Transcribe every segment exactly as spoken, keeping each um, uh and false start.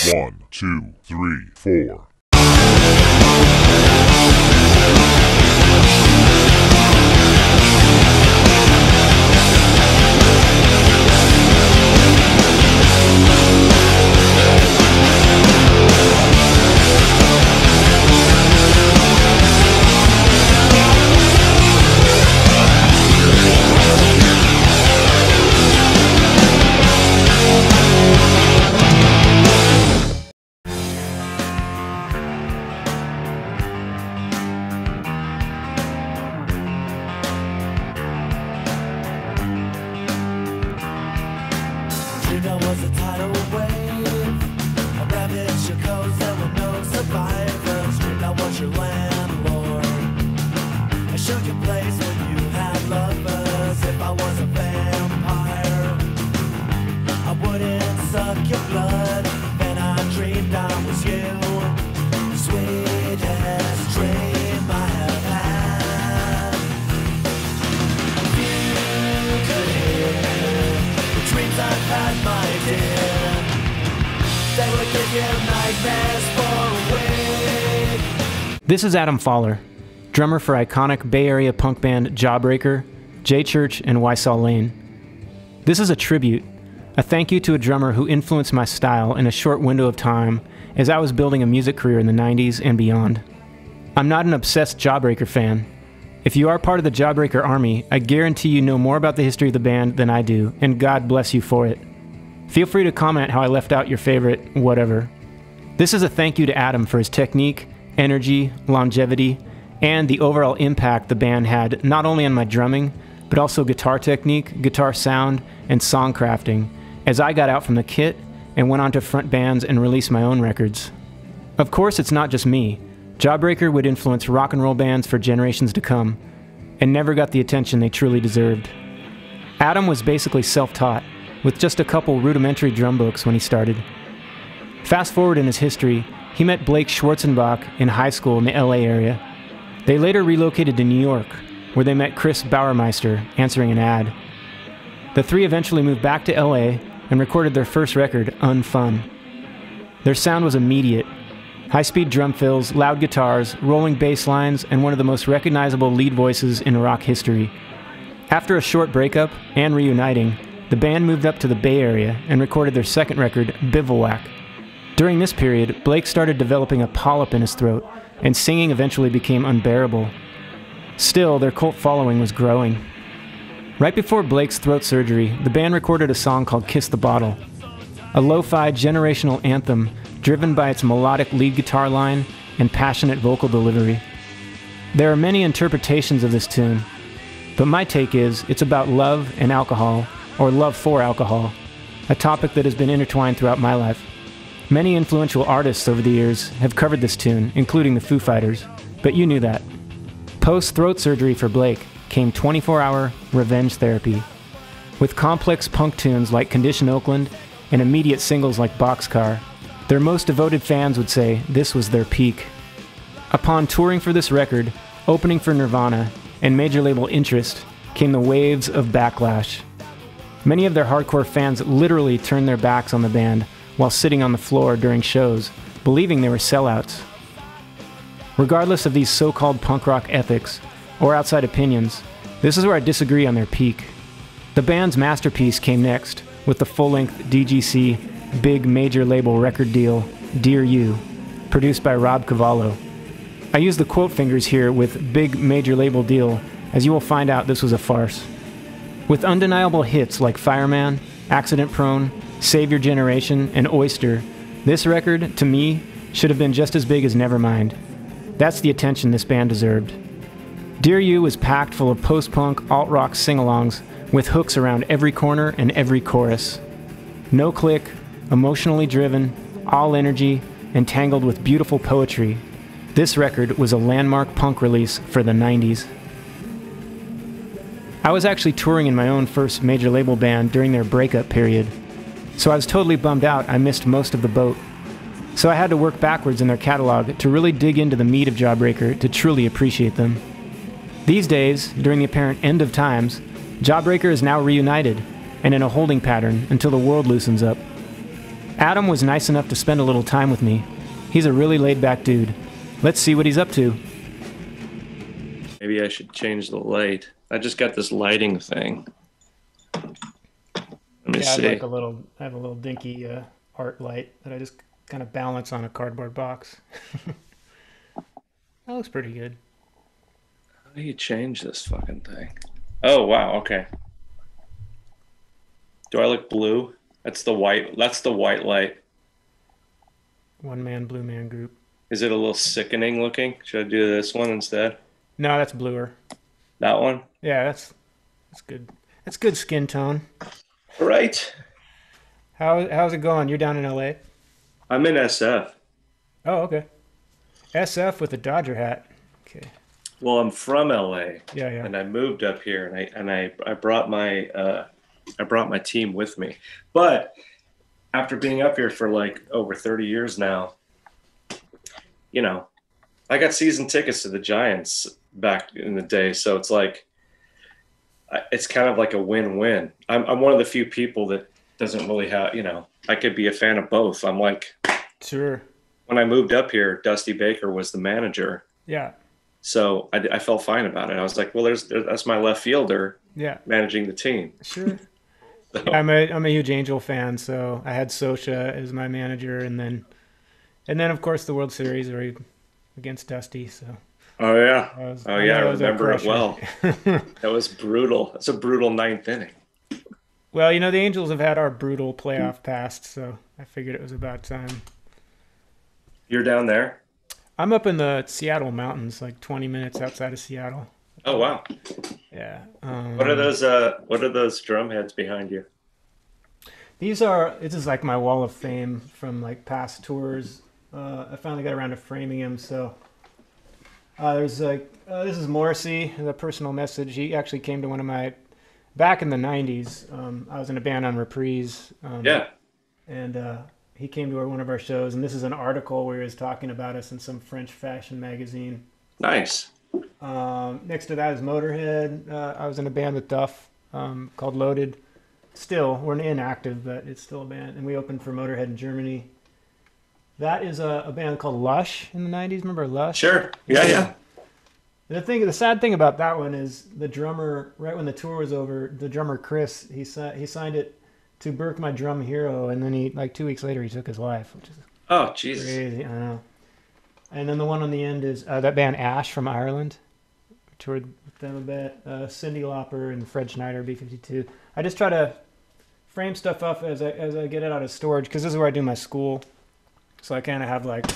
One, two, three, four. This is Adam Pfahler, drummer for iconic Bay Area punk band Jawbreaker, J Church and Whysall Lane. This is a tribute, a thank you to a drummer who influenced my style in a short window of time as I was building a music career in the nineties and beyond. I'm not an obsessed Jawbreaker fan. If you are part of the Jawbreaker army, I guarantee you know more about the history of the band than I do, and God bless you for it. Feel free to comment how I left out your favorite whatever. This is a thank you to Adam for his technique, energy, longevity, and the overall impact the band had not only on my drumming, but also guitar technique, guitar sound, and song crafting as I got out from the kit and went on to front bands and release my own records. Of course, it's not just me. Jawbreaker would influence rock and roll bands for generations to come, and never got the attention they truly deserved. Adam was basically self-taught, with just a couple rudimentary drum books when he started. Fast forward in his history, he met Blake Schwarzenbach in high school in the L A area. They later relocated to New York, where they met Chris Bauermeister answering an ad. The three eventually moved back to L A and recorded their first record, Unfun. Their sound was immediate. High-speed drum fills, loud guitars, rolling bass lines, and one of the most recognizable lead voices in rock history. After a short breakup and reuniting, the band moved up to the Bay Area and recorded their second record, Bivouac. During this period, Blake started developing a polyp in his throat, and singing eventually became unbearable. Still, their cult following was growing. Right before Blake's throat surgery, the band recorded a song called Kiss the Bottle, a lo-fi generational anthem driven by its melodic lead guitar line and passionate vocal delivery. There are many interpretations of this tune, but my take is it's about love and alcohol, or love for alcohol, a topic that has been intertwined throughout my life. Many influential artists over the years have covered this tune, including the Foo Fighters, but you knew that. Post-throat surgery for Blake came twenty-four hour revenge therapy. With complex punk tunes like Condition Oakland and immediate singles like Boxcar, their most devoted fans would say this was their peak. Upon touring for this record, opening for Nirvana, and major label interest, came the waves of backlash. Many of their hardcore fans literally turned their backs on the band while sitting on the floor during shows, believing they were sellouts. Regardless of these so-called punk rock ethics or outside opinions, this is where I disagree on their peak. The band's masterpiece came next, with the full-length D G C big major label record deal, Dear You, produced by Rob Cavallo. I use the quote fingers here with big major label deal, as you will find out this was a farce. With undeniable hits like Fireman, Accident Prone, Save Your Generation, and Oyster, this record, to me, should have been just as big as Nevermind. That's the attention this band deserved. Dear You was packed full of post-punk, alt-rock sing-alongs with hooks around every corner and every chorus. No click, emotionally driven, all energy, and tangled with beautiful poetry. This record was a landmark punk release for the nineties. I was actually touring in my own first major label band during their breakup period, so I was totally bummed out I missed most of the boat. So I had to work backwards in their catalog to really dig into the meat of Jawbreaker to truly appreciate them. These days, during the apparent end of times, Jawbreaker is now reunited and in a holding pattern until the world loosens up. Adam was nice enough to spend a little time with me. He's a really laid-back dude. Let's see what he's up to. Maybe I should change the light. I just got this lighting thing. Let me yeah, see. I like a little. I have a little dinky uh, art light that I just kind of balance on a cardboard box. That looks pretty good. How do you change this fucking thing? Oh wow, okay. Do I look blue? That's the white. That's the white light. One man, blue man group. Is it a little sickening looking? Should I do this one instead? No, that's bluer. That one? Yeah, that's that's good. That's good skin tone. Right. How how's it going? You're down in L A? I'm in S F. Oh, okay. S F with a Dodger hat. Okay. Well, I'm from L A. Yeah, yeah. And I moved up here, and I and I I brought my uh, I brought my team with me. But after being up here for like over thirty years now, you know, I got season tickets to the Giants back in the day, so it's like it's kind of like a win-win. I'm I'm one of the few people that doesn't really have, you know, I could be a fan of both. I'm like, sure. When I moved up here, Dusty Baker was the manager. Yeah. So I, I felt fine about it. I was like, well, there's, there's that's my left fielder. Yeah. Managing the team. Sure. So. I'm a I'm a huge Angel fan, so I had Sosha as my manager, and then and then of course the World Series were against Dusty. So. Oh yeah. Was, oh yeah, I was remember it well. That was brutal. That's a brutal ninth inning. Well, you know, the Angels have had our brutal playoff past, so I figured it was about time. You're down there? I'm up in the Seattle mountains, like twenty minutes outside of Seattle. Oh wow. Yeah. Um, what are those? Uh, what are those drum heads behind you? These are. This is like my wall of fame from like past tours. Uh, I finally got around to framing them. So uh, there's like uh, this is Morrissey, the personal message. He actually came to one of my back in the nineties. Um, I was in a band on Reprise. Um, yeah. And uh, he came to our, one of our shows, and this is an article where he was talking about us in some French fashion magazine. Nice. Um, next to that is Motorhead. Uh, I was in a band with Duff um, called Loaded. Still, we're inactive, but it's still a band. And we opened for Motorhead in Germany. That is a, a band called Lush in the nineties. Remember Lush? Sure. Yeah, yeah. The thing, the sad thing about that one is the drummer, right when the tour was over, the drummer Chris, he, he signed it to Burke My Drum Hero, and then he, like two weeks later, he took his life, which is oh, Jesus. Crazy, I know. And then the one on the end is uh, that band Ash from Ireland. We toured with them a bit. Uh, Cyndi Lauper and Fred Schneider, B fifty-two. I just try to frame stuff up as I as I get it out of storage, because this is where I do my school. So I kind of have like,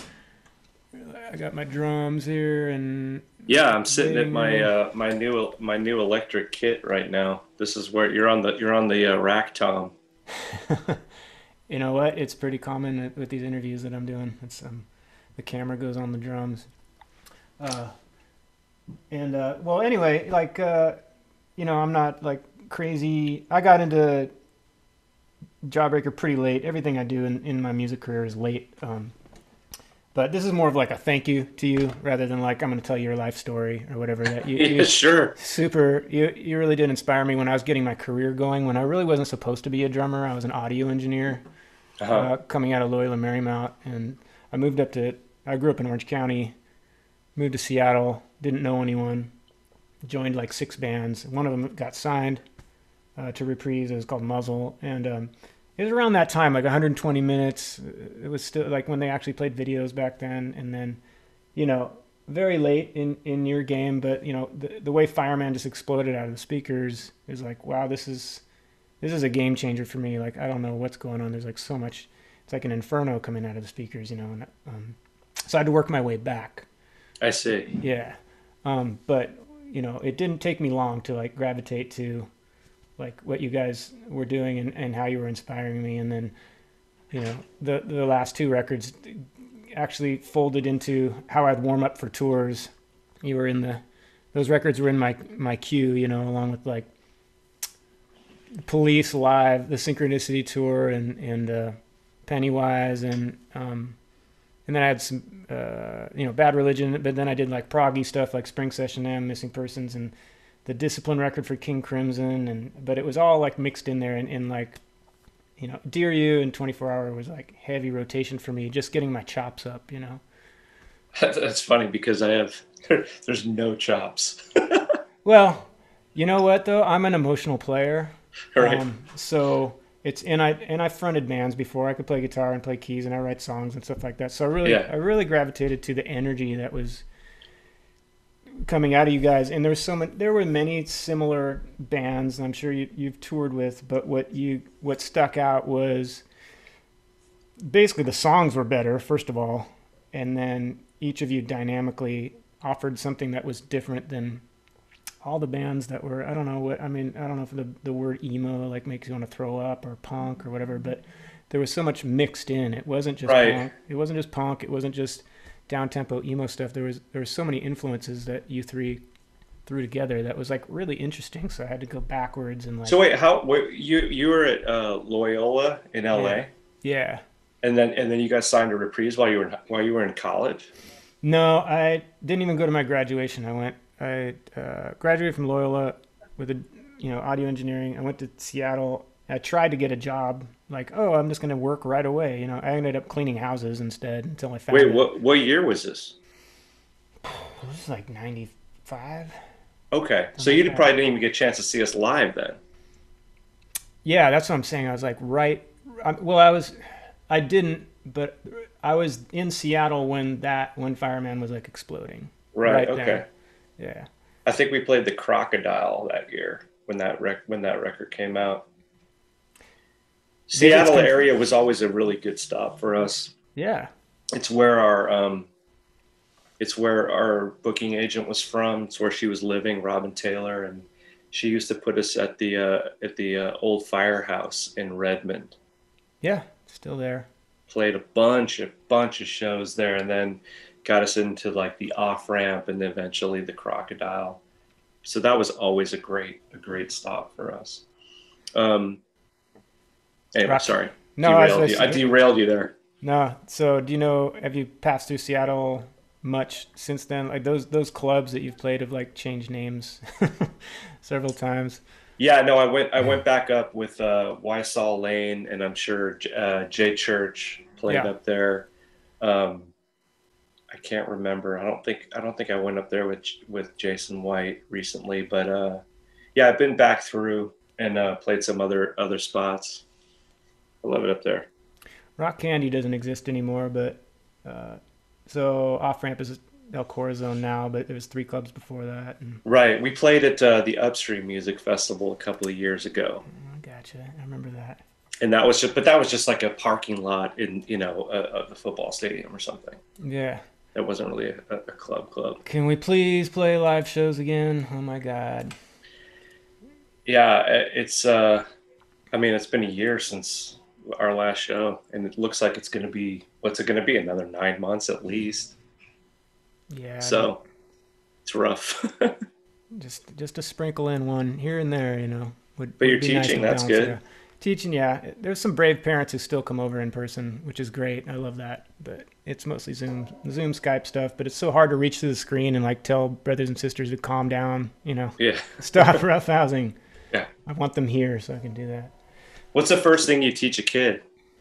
I got my drums here, and yeah, I'm sitting at my uh, my new my new electric kit right now. This is where you're on the you're on the uh, rack tom. You know what? It's pretty common with these interviews that I'm doing. It's um. The camera goes on the drums. Uh, and, uh, well, anyway, like, uh, you know, I'm not, like, crazy. I got into Jawbreaker pretty late. Everything I do in, in my music career is late. Um, but this is more of, like, a thank you to you rather than, like, I'm going to tell you your life story or whatever. That you, yeah, you, sure. Super. You, you really did inspire me when I was getting my career going, when I really wasn't supposed to be a drummer. I was an audio engineer uh-huh. uh, coming out of Loyola Marymount, and I moved up to... I grew up in Orange County, moved to Seattle, didn't know anyone, joined like six bands. One of them got signed uh, to Reprise. It was called Muzzle. And um, it was around that time, like one hundred twenty minutes. It was still like when they actually played videos back then. And then, you know, very late in, in your game. But, you know, the, the way Fireman just exploded out of the speakers is like, wow, this is this is a game changer for me. Like, I don't know what's going on. There's like so much. It's like an inferno coming out of the speakers, you know. And, um, So I had to work my way back. I see. Yeah. Um, but, you know, it didn't take me long to, like, gravitate to, like, what you guys were doing and, and how you were inspiring me. And then, you know, the the last two records actually folded into how I'd warm up for tours. You were in the... Those records were in my, my queue, you know, along with, like, Police Live, the Synchronicity Tour, and, and uh, Pennywise, and... Um, And then I had some, uh, you know, Bad Religion, but then I did like proggy stuff like Spring Session M, Missing Persons, and the Discipline record for King Crimson, and but it was all like mixed in there in, in like you know, Dear You and twenty-four hour was like heavy rotation for me, just getting my chops up, you know. That's funny because I have, there's no chops. Well, you know what though? I'm an emotional player. Right. Um, so it's, and I, and I fronted bands before. I could play guitar and play keys and I write songs and stuff like that. So I really, Yeah. I really gravitated to the energy that was coming out of you guys. And there was so many, there were many similar bands, and I'm sure you, you've toured with, but what you, what stuck out was basically the songs were better, first of all. And then each of you dynamically offered something that was different than all the bands that were, I don't know what, I mean, I don't know if the, the word emo like makes you want to throw up, or punk or whatever, but there was so much mixed in. It wasn't just Right. punk. It wasn't just punk. It wasn't just down-tempo emo stuff. There was, there was so many influences that you three threw together that was like really interesting. So I had to go backwards and like, So wait, how, wait, you, you were at uh, Loyola in L A? yeah. yeah. And then, and then you guys signed a Reprise while you were in, while you were in college? No, I didn't even go to my graduation. I went, I uh, graduated from Loyola with a, you know, audio engineering. I went to Seattle. I tried to get a job, like, oh, I'm just going to work right away. You know, I ended up cleaning houses instead until I found. Wait, it. what what year was this? It was like ninety-five. Okay, so you probably didn't even get a chance to see us live then. Yeah, that's what I'm saying. I was like, right. I, well, I was, I didn't, but I was in Seattle when that, when Fireman was like exploding. Right. Right Okay. there. Yeah. I think we played the Crocodile that year when that rec- when that record came out. Seattle conf- area was always a really good stop for us. Yeah. It's where our um, it's where our booking agent was from. It's where she was living, Robin Taylor, and she used to put us at the uh, at the uh, old firehouse in Redmond. Yeah. Still there. Played a bunch of bunch of shows there, and then got us into like the off ramp, and eventually the Crocodile. So that was always a great a great stop for us. Um. Anyway, Rock- sorry. No, I was derailed you. I listening. derailed you there. No. So do you know, have you passed through Seattle much since then? Like those, those clubs that you've played have like changed names several times. Yeah, no, I went I went back up with uh, Whysall Lane, and I'm sure uh, Jay Church played Yeah. up there. Um, I can't remember. I don't think I don't think I went up there with with Jason White recently, but uh, yeah, I've been back through and uh, played some other other spots. I love it up there. Rock Candy doesn't exist anymore, but uh, so Off Ramp is El Corazon now, but there was three clubs before that. And, Right, we played at uh, the Upstream Music Festival a couple of years ago. oh, gotcha. I remember that. And that was just, but that was just like a parking lot in, you know, a, of the football stadium or something. Yeah. It wasn't really a, a club club. Can we please play live shows again? Oh my God. Yeah, it's, uh, I mean, it's been a year since our last show, and it looks like it's going to be, what's it going to be? Another nine months at least. Yeah. So it's rough. Just just to sprinkle in one here and there, you know. Would, But would you're be nice teaching, to that's balance good. it out. Teaching, yeah. There's some brave parents who still come over in person, which is great. I love that. But it's mostly Zoom, Zoom, Skype stuff. But it's so hard to reach through the screen and like tell brothers and sisters to calm down, you know. Yeah. Stop roughhousing. Yeah. I want them here so I can do that. What's the first thing you teach a kid?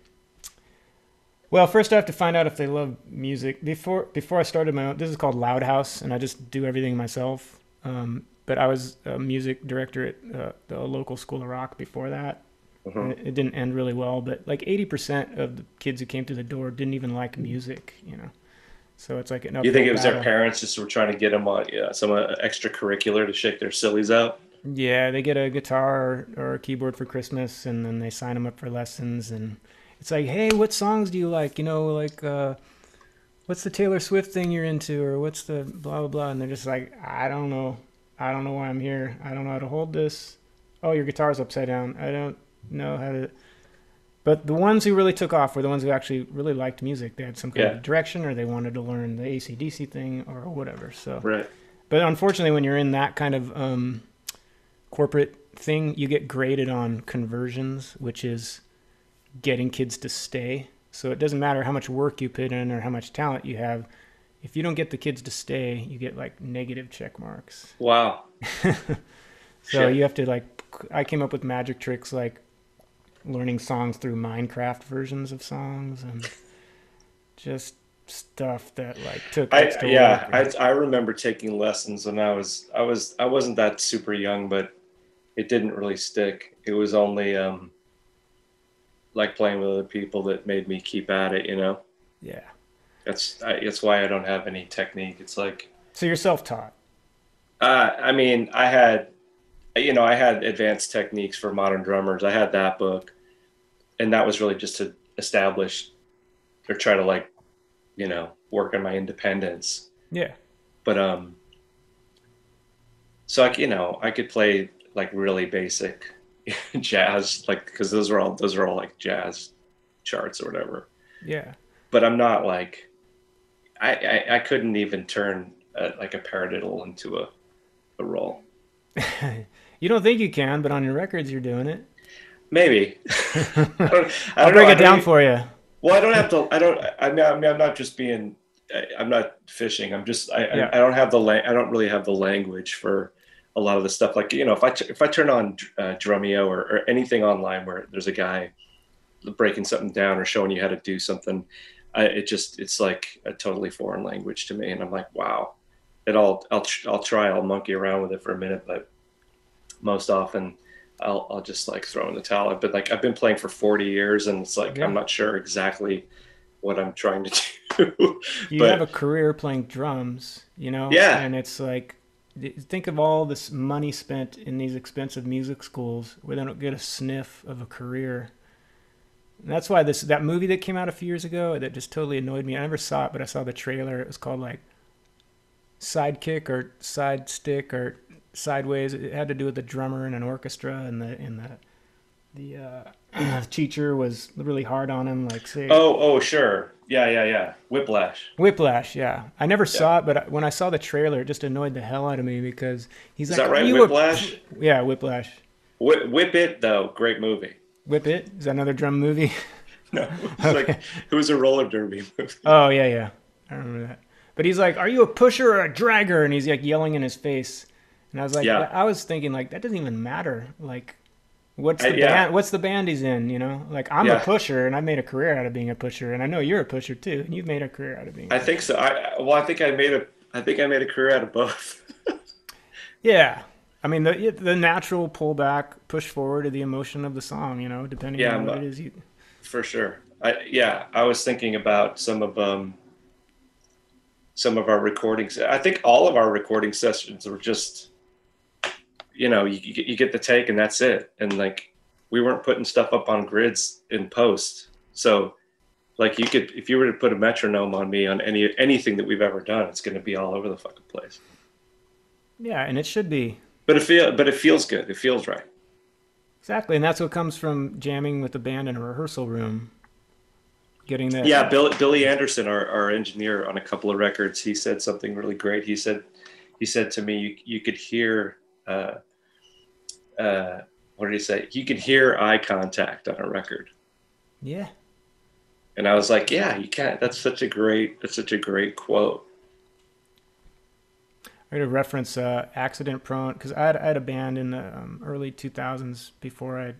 Well, first I have to find out if they love music. Before before I started my own, this is called Loud House, and I just do everything myself. Um, but I was a music director at uh, the local school of rock before that. Uh-huh. And It, it didn't end really well, but like eighty percent of the kids who came through the door didn't even like music, you know. So it's like an You think uphill it was their battle. parents just were trying to get them on yeah, some uh, extracurricular to shake their sillies out? Yeah, they get a guitar or, or a keyboard for Christmas, and then they sign them up for lessons. And it's like, hey, what songs do you like? You know, like, uh, what's the Taylor Swift thing you're into? Or what's the blah, blah, blah. And they're just like, I don't know. I don't know why I'm here. I don't know how to hold this. Oh, your guitar's upside down. I don't know how to... But the ones who really took off were the ones who actually really liked music. They had some kind Yeah. of direction, or they wanted to learn the A C D C thing or whatever. So, Right. but unfortunately, when you're in that kind of um, corporate thing, you get graded on conversions, which is getting kids to stay. So it doesn't matter how much work you put in or how much talent you have. If you don't get the kids to stay, you get like negative check marks. Wow. So Shit. you have to like, I came up with magic tricks like learning songs through Minecraft versions of songs and just stuff that like took I extra yeah, work. I I remember taking lessons when I was I was I wasn't that super young, but it didn't really stick. It was only um like playing with other people that made me keep at it, you know. Yeah. That's I, that's why I don't have any technique. It's like So you're self-taught. uh, I mean, I had you know I had advanced techniques for modern drummers. I had that book, and that was really just to establish or try to like you know work on my independence. Yeah. But um, so like you know I could play like really basic jazz, like because those are all those are all like jazz charts or whatever. Yeah. But I'm not like I I, I couldn't even turn a, like a paradiddle into a a roll. You don't think you can, but on your records you're doing it. Maybe. I don't, I don't I'll know. break I it don't down even- for you. Well, I don't have to. I don't. I mean, I mean, I'm not just being. I, I'm not fishing. I'm just. I. Yeah. I, I don't have the. La- I don't really have the language for a lot of the stuff. Like you know, if I t- if I turn on uh, Drumeo or, or anything online where there's a guy breaking something down or showing you how to do something, I, it just it's like a totally foreign language to me, and I'm like, wow. It all. I'll. I'll try. I'll monkey around with it for a minute, but most often. I'll I'll just like throw in the towel. But like I've been playing for forty years, and it's like Yeah. I'm not sure exactly what I'm trying to do. You but have a career playing drums, you know? Yeah. And it's like, think of all this money spent in these expensive music schools where they don't get a sniff of a career. And that's why this that movie that came out a few years ago that just totally annoyed me. I never saw it, but I saw the trailer. It was called like Sidekick or Side Stick or Sideways. It had to do with the drummer in an orchestra, and the and the the uh, teacher was really hard on him, like say oh oh sure yeah yeah yeah Whiplash. Whiplash. Yeah, I never saw it, but when I saw the trailer, it just annoyed the hell out of me because he's Is like, that right? "Are you a-" Whiplash. Yeah, Whiplash. Whip, Whip It though, great movie. Whip It is that another drum movie? No, it was like it was a roller derby movie. Oh yeah, yeah, I remember that. But he's like, "Are you a pusher or a dragger?" And he's like yelling in his face. And I was like, Yeah. I was thinking like that doesn't even matter. Like, what's I- the yeah. band? What's the band he's in? You know, like I'm Yeah. a pusher, and I made a career out of being a pusher, and I know you're a pusher too, and you've made a career out of being. I think so. I well, I think I made a. I think I made a career out of both. Yeah, I mean the the natural pullback, push forward to the emotion of the song. You know, depending Yeah, on I'm what not- it is. You, For sure. I yeah, I was thinking about some of um some of our recordings. I think all of our recording sessions were just you know, you, you get you get the take and that's it. And like we weren't putting stuff up on grids in post. So like you could if you were to put a metronome on me on any anything that we've ever done, it's going to be all over the fucking place. yeah, and it should be. But it feel but it feels good. It feels right. Exactly, and that's what comes from jamming with the band in a rehearsal room. Getting that. Yeah, Bill, Billy Anderson, our, our engineer on a couple of records, he said something really great. He said, he said to me, you, you could hear, uh, uh, what did he say? You could hear eye contact on a record. Yeah. And I was like, yeah, you can't. That's such a great, that's such a great quote. I had to reference uh, Accident Prone because I had, I had a band in the um, early two thousands before I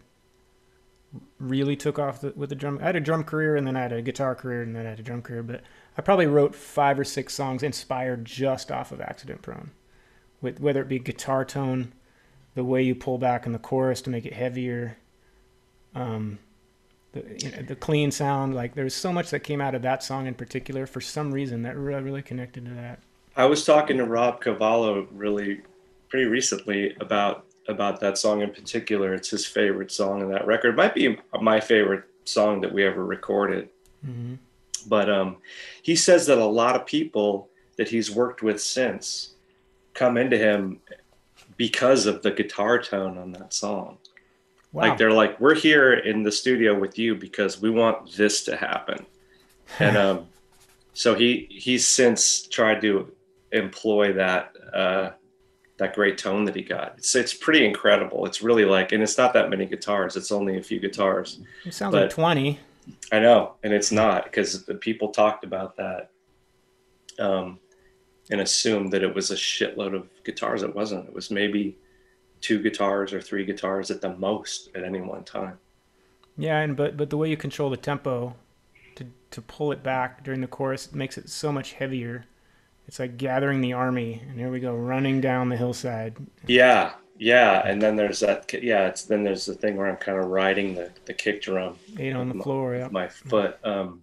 really took off the, with the drum. I had a drum career and then I had a guitar career and then I had a drum career. But I probably wrote five or six songs inspired just off of Accident Prone, with whether it be guitar tone, the way you pull back in the chorus to make it heavier, um, the you know, the clean sound. Like there was so much that came out of that song in particular for some reason that really, really connected to that. I was talking to Rob Cavallo really pretty recently about about that song in particular. It's his favorite song in that record. It might be my favorite song that we ever recorded. Mm-hmm. But um, he says that a lot of people that he's worked with since come into him because of the guitar tone on that song. Wow. Like they're like, we're here in the studio with you because we want this to happen. And um, so he he's since tried to employ that uh, that great tone that he got. It's it's pretty incredible. It's really like, and it's not that many guitars. It's only a few guitars. It sounds but- like twenty. I know, and it's not, because the people talked about that um, and assumed that it was a shitload of guitars. It wasn't. It was maybe two guitars or three guitars at the most at any one time. Yeah, and but but the way you control the tempo to to pull it back during the chorus makes it so much heavier. It's like gathering the army, and here we go, running down the hillside. Yeah, yeah, and then there's that. Yeah, it's then there's the thing where I'm kind of riding the the kick drum, Eight on the with floor, my, yeah. with my foot, um,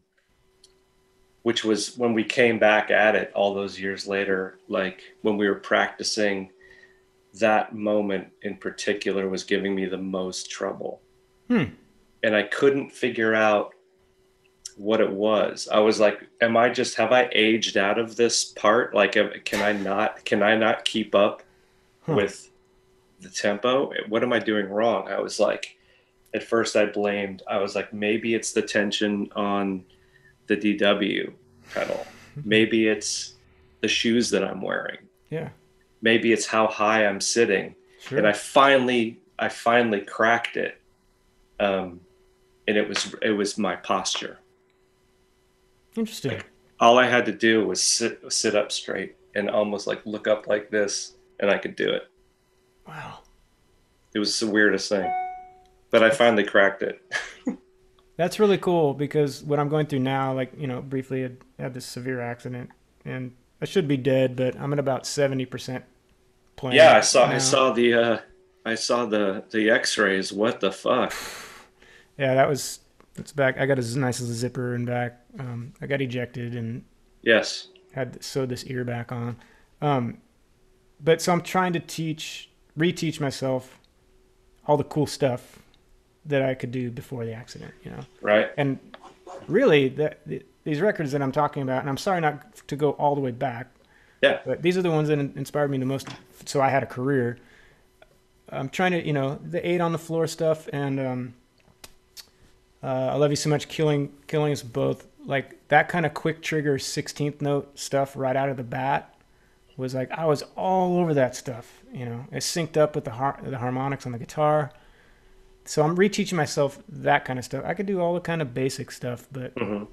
which was when we came back at it all those years later. Like when we were practicing, that moment in particular was giving me the most trouble, Hmm. and I couldn't figure out what it was. I was like, am I just, have I aged out of this part? Like, can I not, can I not keep up Huh. with the tempo? What am I doing wrong? I was like, at first I blamed, I was like, maybe it's the tension on the D W pedal. Maybe it's the shoes that I'm wearing. Yeah. Maybe it's how high I'm sitting. Sure. And I finally, I finally cracked it. Um, and it was, it was my posture. Interesting. Like, all I had to do was sit sit up straight and almost like look up like this, and I could do it. Wow. It was the weirdest thing, but I finally cracked it. That's really cool because what I'm going through now, like, you know, briefly I had this severe accident and I should be dead, but I'm at about seventy percent playing. Yeah, I saw now. I saw the uh, I saw the the X-rays. What the fuck? Yeah, that was. It's back. I got a nice little zipper and back. Um, I got ejected and Yes. had sewed this ear back on. Um, but so I'm trying to teach, reteach myself all the cool stuff that I could do before the accident, you know? Right. And really, the, the, these records that I'm talking about, and I'm sorry not to go all the way back, Yeah. but these are the ones that inspired me the most. So I had a career. I'm trying to, you know, the eight on the floor stuff and, um, Uh, I Love You So Much, Killing Killing Us Both. Like that kind of quick trigger sixteenth note stuff right out of the bat was like, I was all over that stuff, you know. It synced up with the har- the harmonics on the guitar. So I'm reteaching myself that kind of stuff. I could do all the kind of basic stuff, but Mm-hmm.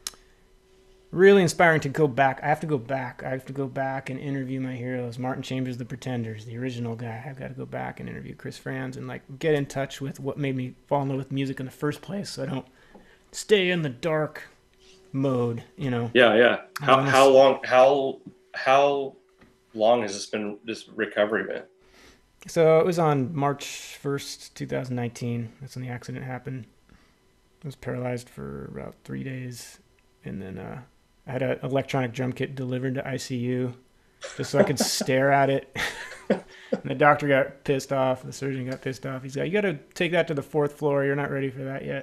really inspiring to go back. I have to go back. I have to go back and interview my heroes. Martin Chambers, The Pretenders, the original guy. I've got to go back and interview Chris Franz and like get in touch with what made me fall in love with music in the first place, so I don't stay in the dark mode, you know. Yeah, yeah. How Honest. how long how how long has this been this recovery been? So it was on March first, twenty nineteen. That's when the accident happened. I was paralyzed for about three days, and then uh, I had an electronic drum kit delivered to I C U just so I could stare at it. And the doctor got pissed off. The surgeon got pissed off. He's like, "You got to take that to the fourth floor. You're not ready for that yet."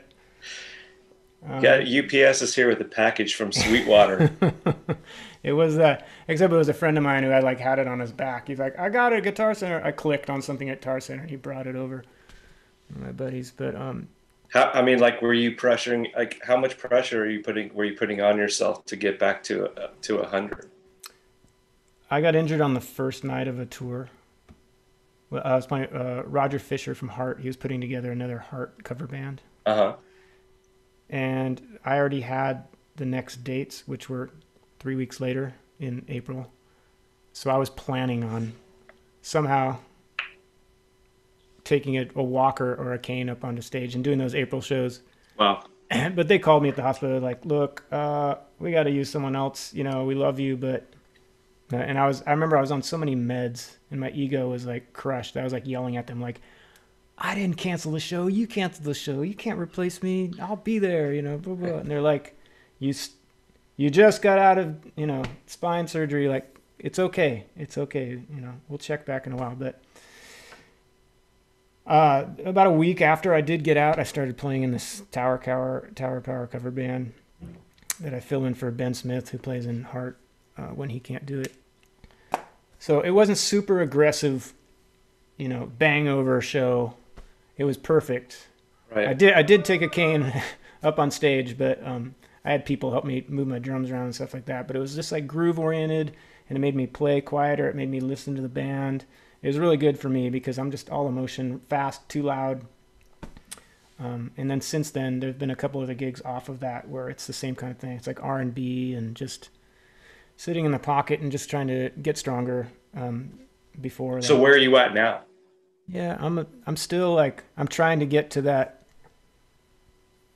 Um, Yeah, U P S is here with a package from Sweetwater. It was uh, except it was a friend of mine who had like had it on his back. He's like, "I got it at Guitar Center." I clicked on something at Guitar Center. And he brought it over. My buddies, but um. How, I mean, like, were you pressuring? Like, how much pressure are you putting? Were you putting on yourself to get back to uh, to a hundred? I got injured on the first night of a tour. Well, I was playing uh, Roger Fisher from Heart. He was putting together another Heart cover band, Uh huh. and I already had the next dates, which were three weeks later in April. So I was planning on somehow taking a, a walker or a cane up onto stage and doing those April shows. Wow. But they called me at the hospital like, "Look, uh, we got to use someone else. You know, we love you, but." Uh, and I was, I remember I was on so many meds, and my ego was like crushed. I was like yelling at them, like, "I didn't cancel the show. You canceled the show. You can't replace me. I'll be there." You know, blah blah. And they're like, "You, you just got out of, you know, spine surgery. Like, it's okay. It's okay. You know, we'll check back in a while." But uh, about a week after I did get out, I started playing in this Tower Power Tower Power cover band that I fill in for Ben Smith, who plays in Heart uh, when he can't do it. So it wasn't super aggressive, you know, bang over show. It was perfect. Right. I did I did take a cane up on stage, but um, I had people help me move my drums around and stuff like that. But it was just like groove oriented, and it made me play quieter. It made me listen to the band. It was really good for me because I'm just all emotion, fast, too loud. Um, and then since then, there's been a couple of the gigs off of that where it's the same kind of thing. It's like R and B and just sitting in the pocket and just trying to get stronger um, before. So that. where are you at now? Yeah, I'm a, I'm still like I'm trying to get to that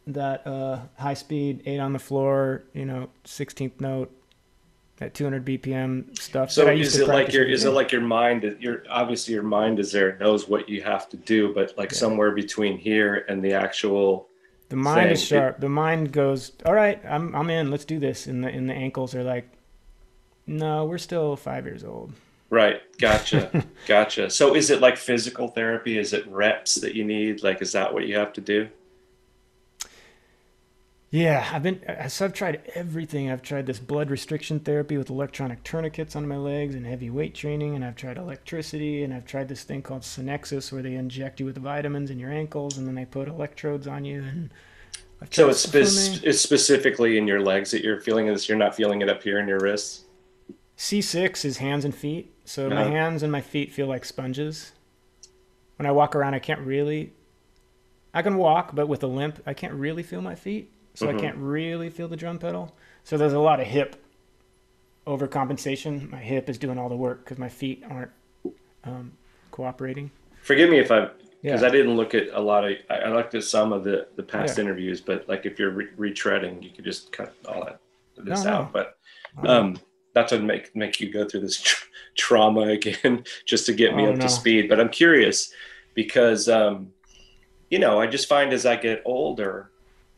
that uh, high speed, eight on the floor, you know, sixteenth note, that two hundred B P M stuff. So that I used is to it like practice your every is day. it like your mind that your obviously your mind is there, knows what you have to do, but like Yeah. somewhere between here and the actual The mind thing, is sharp. The mind goes, all right, I'm I'm in. Let's do this. And the and the ankles are like, no, we're still five years old. Right. Gotcha. Gotcha. So is it like physical therapy? Is it reps that you need? Like, is that what you have to do? Yeah, I've been. So I've tried everything. I've tried this blood restriction therapy with electronic tourniquets on my legs and heavy weight training, and I've tried electricity, and I've tried this thing called Synexus where they inject you with vitamins in your ankles, and then they put electrodes on you. And I've So tried it's swimming. spe- it's specifically in your legs that you're feeling this. You're not feeling it up here in your wrists. C six is hands and feet. So my Uh-huh. hands and my feet feel like sponges. When I walk around, I can't really. I can walk, but with a limp, I can't really feel my feet. So Mhm. I can't really feel the drum pedal. So there's a lot of hip overcompensation. My hip is doing all the work because my feet aren't um, cooperating. Forgive me if I, because Yeah. I didn't look at a lot of. I, I looked at some of the the past Yeah. interviews, but like if you're re- retreading, you could just cut all that this No, no. out. But Oh, um, not to make make you go through this tr- trauma again, just to get me Oh, up no. to speed. But I'm curious because um, you know, I just find as I get older,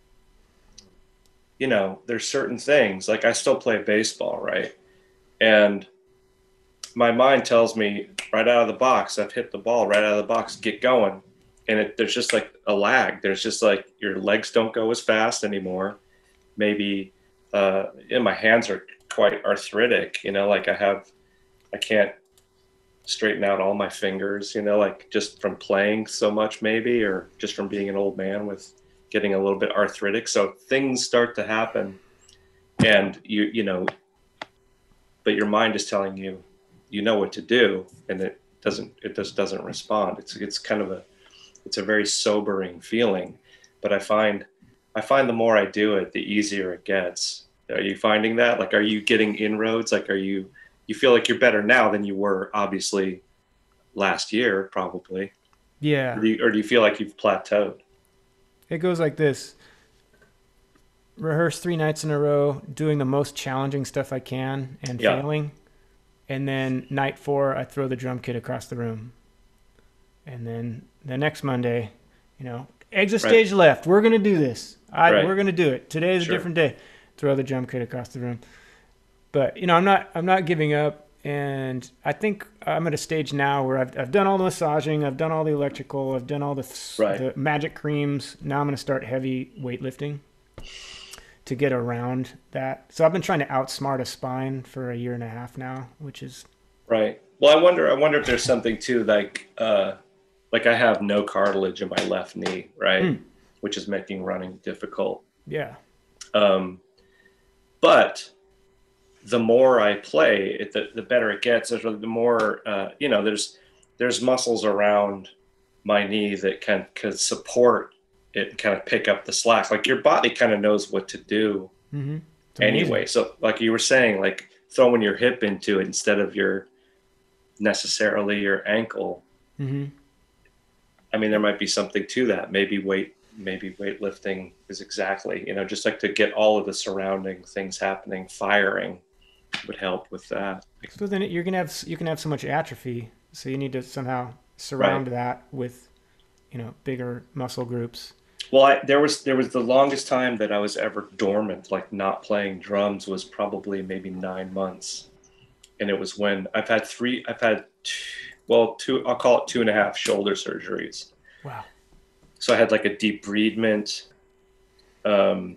you know, there's certain things like I still play baseball, right? And my mind tells me right out of the box, I've hit the ball right out of the box, get going. And it, there's just like a lag. There's just like your legs don't go as fast anymore. Maybe, uh, and my hands are quite arthritic, you know, like I have, I can't straighten out all my fingers, you know, like just from playing so much maybe, or just from being an old man with getting a little bit arthritic. So things start to happen and you, you know, but your mind is telling you, you know what to do, and it doesn't, it just doesn't respond. It's, it's kind of a, it's a very sobering feeling, but I find, I find the more I do it, the easier it gets. Are you finding that? Like, are you getting inroads? Like, are you, you feel like you're better now than you were obviously last year, probably. Yeah. Or do you, or do you feel like you've plateaued? It goes like this. Rehearse three nights in a row, doing the most challenging stuff I can and Yeah. failing. And then night four, I throw the drum kit across the room. And then the next Monday, you know, exit Right. stage left. We're going to do this. I, Right. We're going to do it. Today's Sure. a different day. Throw the drum kit across the room. But, you know, I'm not, I'm not giving up. And I think I'm at a stage now where I've, I've done all the massaging. I've done all the electrical. I've done all the, Right. the magic creams. Now I'm going to start heavy weightlifting to get around that. So I've been trying to outsmart a spine for a year and a half now, which is Right. Well, I wonder, I wonder if there's something too, like, uh, like I have no cartilage in my left knee, right? Mm. Which is making running difficult. yeah. Um, but the more I play, it, the, the better it gets. There's the more, uh, you know, there's, there's muscles around my knee that can, can support it and kind of pick up the slack. Like your body kind of knows what to do Mm-hmm. anyway. So like you were saying, like throwing your hip into it instead of your necessarily your ankle. Mm-hmm. I mean, there might be something to that. Maybe weight, maybe weightlifting is exactly, you know, just like to get all of the surrounding things happening, firing would help with that. So then you're gonna have you can have so much atrophy. So you need to somehow surround Right. that with, you know, bigger muscle groups. Well, I, there was there was the longest time that I was ever dormant, like not playing drums, was probably maybe nine months, and it was when I've had three, I've had, two, well, two, I'll call it two and a half shoulder surgeries. Wow. So I had like a debridement um,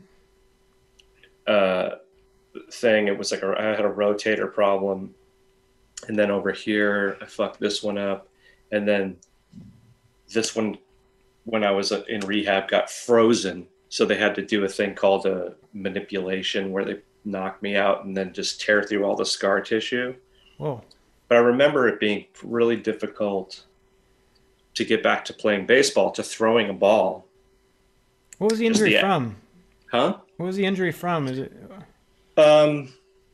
uh, thing. It was like a, I had a rotator problem, and then over here I fucked this one up, and then this one, when I was in rehab, got frozen. So they had to do a thing called a manipulation where they knock me out and then just tear through all the scar tissue. Whoa. But I remember it being really difficult to get back to playing baseball, to throwing a ball. What was the Just injury the- from? Huh? What was the injury from? Is it? Um,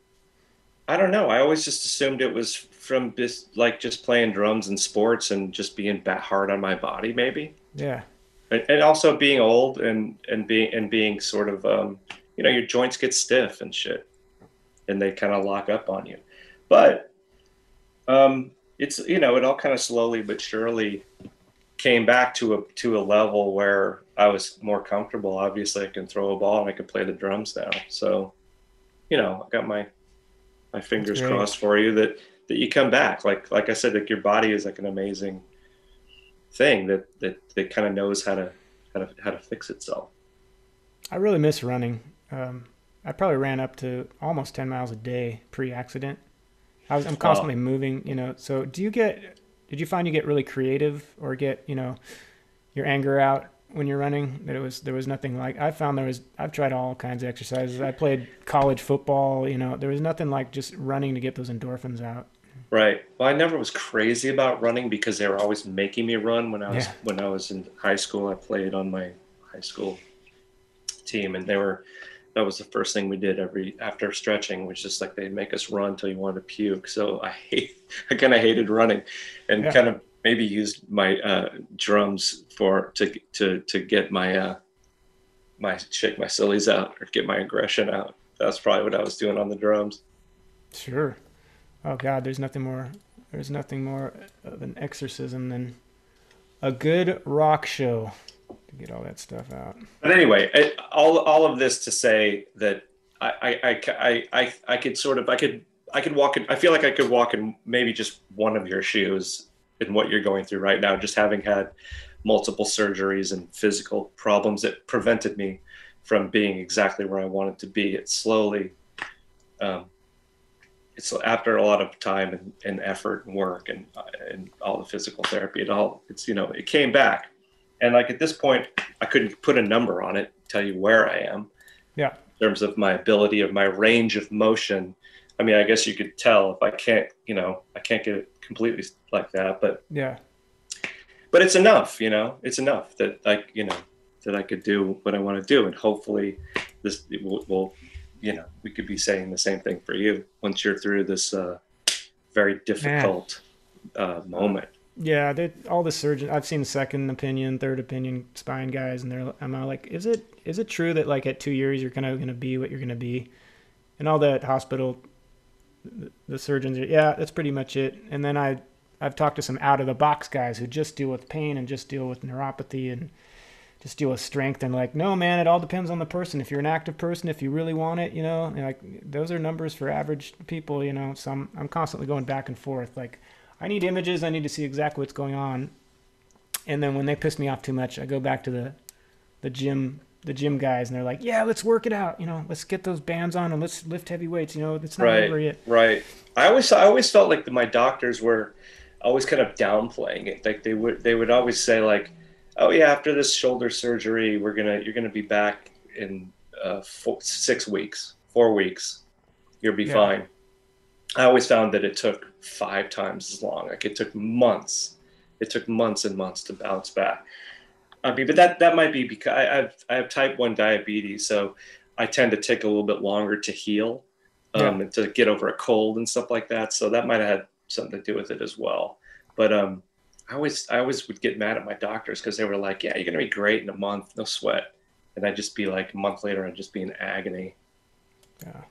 I don't know. I always just assumed it was from just like just playing drums and sports and just being that hard on my body, maybe. Yeah. and, and also being old and and being and being sort of um, you know, your joints get stiff and shit, and they kind of lock up on you. But um, it's, you know, it all kind of slowly but surely came back to a to a level where I was more comfortable. Obviously, I can throw a ball and I can play the drums now. So, you know, I got my my fingers crossed for you that that you come back. Like like I said, like your body is like an amazing thing that that that kind of knows how to how to how to fix itself. I really miss running. Um, I probably ran up to almost ten miles a day pre-accident. I was I'm constantly oh. moving, you know. So do you get? Did you find you get really creative or get, you know, your anger out when you're running? That it was there was nothing like I found there was. I've tried all kinds of exercises. I played college football. You know, there was nothing like just running to get those endorphins out. Right. Well, I never was crazy about running because they were always making me run when I was yeah. when I was in high school. I played on my high school team, and they were that was the first thing we did every after stretching, which is like they'd make us run until you wanted to puke. So I hate I kind of hated running, and yeah. kind of maybe used my uh, drums for to to to get my uh, my shake my sillies out or get my aggression out. That's probably what I was doing on the drums. Sure. Oh God, there's nothing more. There's nothing more of an exorcism than a good rock show to get all that stuff out. But anyway, it, all all of this to say that I I, I I I could sort of I could I could walk in. I feel like I could walk in maybe just one of your shoes in what you're going through right now, just having had multiple surgeries and physical problems that prevented me from being exactly where I wanted to be. It slowly. Um, It's after a lot of time and, and effort and work and and all the physical therapy, it all it's you know it came back, and like at this point I couldn't put a number on it, tell you where I am. Yeah. In terms of my ability of my range of motion, I mean, I guess you could tell if I can't you know I can't get it completely like that, but yeah. But it's enough, you know, it's enough that like you know that I could do what I want to do, and hopefully this will. will you know, we could be saying the same thing for you once you're through this uh, very difficult uh, moment. Yeah, all the surgeons, I've seen second opinion, third opinion spine guys, and they're, I'm like, is it is it true that like at two years you're kind of going to be what you're going to be? And all that hospital, the, the surgeons are, yeah, that's pretty much it. And then I, I've talked to some out of the box guys who just deal with pain and just deal with neuropathy and just deal with strength, and like, no, man, it all depends on the person. If you're an active person, if you really want it, you know, and like those are numbers for average people, you know. So I'm I'm constantly going back and forth. Like, I need images, I need to see exactly what's going on, and then when they piss me off too much, I go back to the the gym the gym guys, and they're like, yeah, let's work it out, you know, let's get those bands on and let's lift heavy weights, you know, it's not right, over yet. Right. I always I always felt like the, my doctors were always kind of downplaying it. Like they would they would always say like, oh yeah, after this shoulder surgery, we're gonna you're gonna be back in uh, four, six weeks, four weeks. You'll be yeah. fine. I always found that it took five times as long. Like it took months. It took months and months to bounce back. I mean, but that that might be because I, I have I have type one diabetes, so I tend to take a little bit longer to heal, um, yeah. and to get over a cold and stuff like that. So that might have had something to do with it as well. But um. I always, I always would get mad at my doctors because they were like, yeah, you're going to be great in a month, no sweat. And I'd just be like, a month later, I'd just be in agony. Yeah.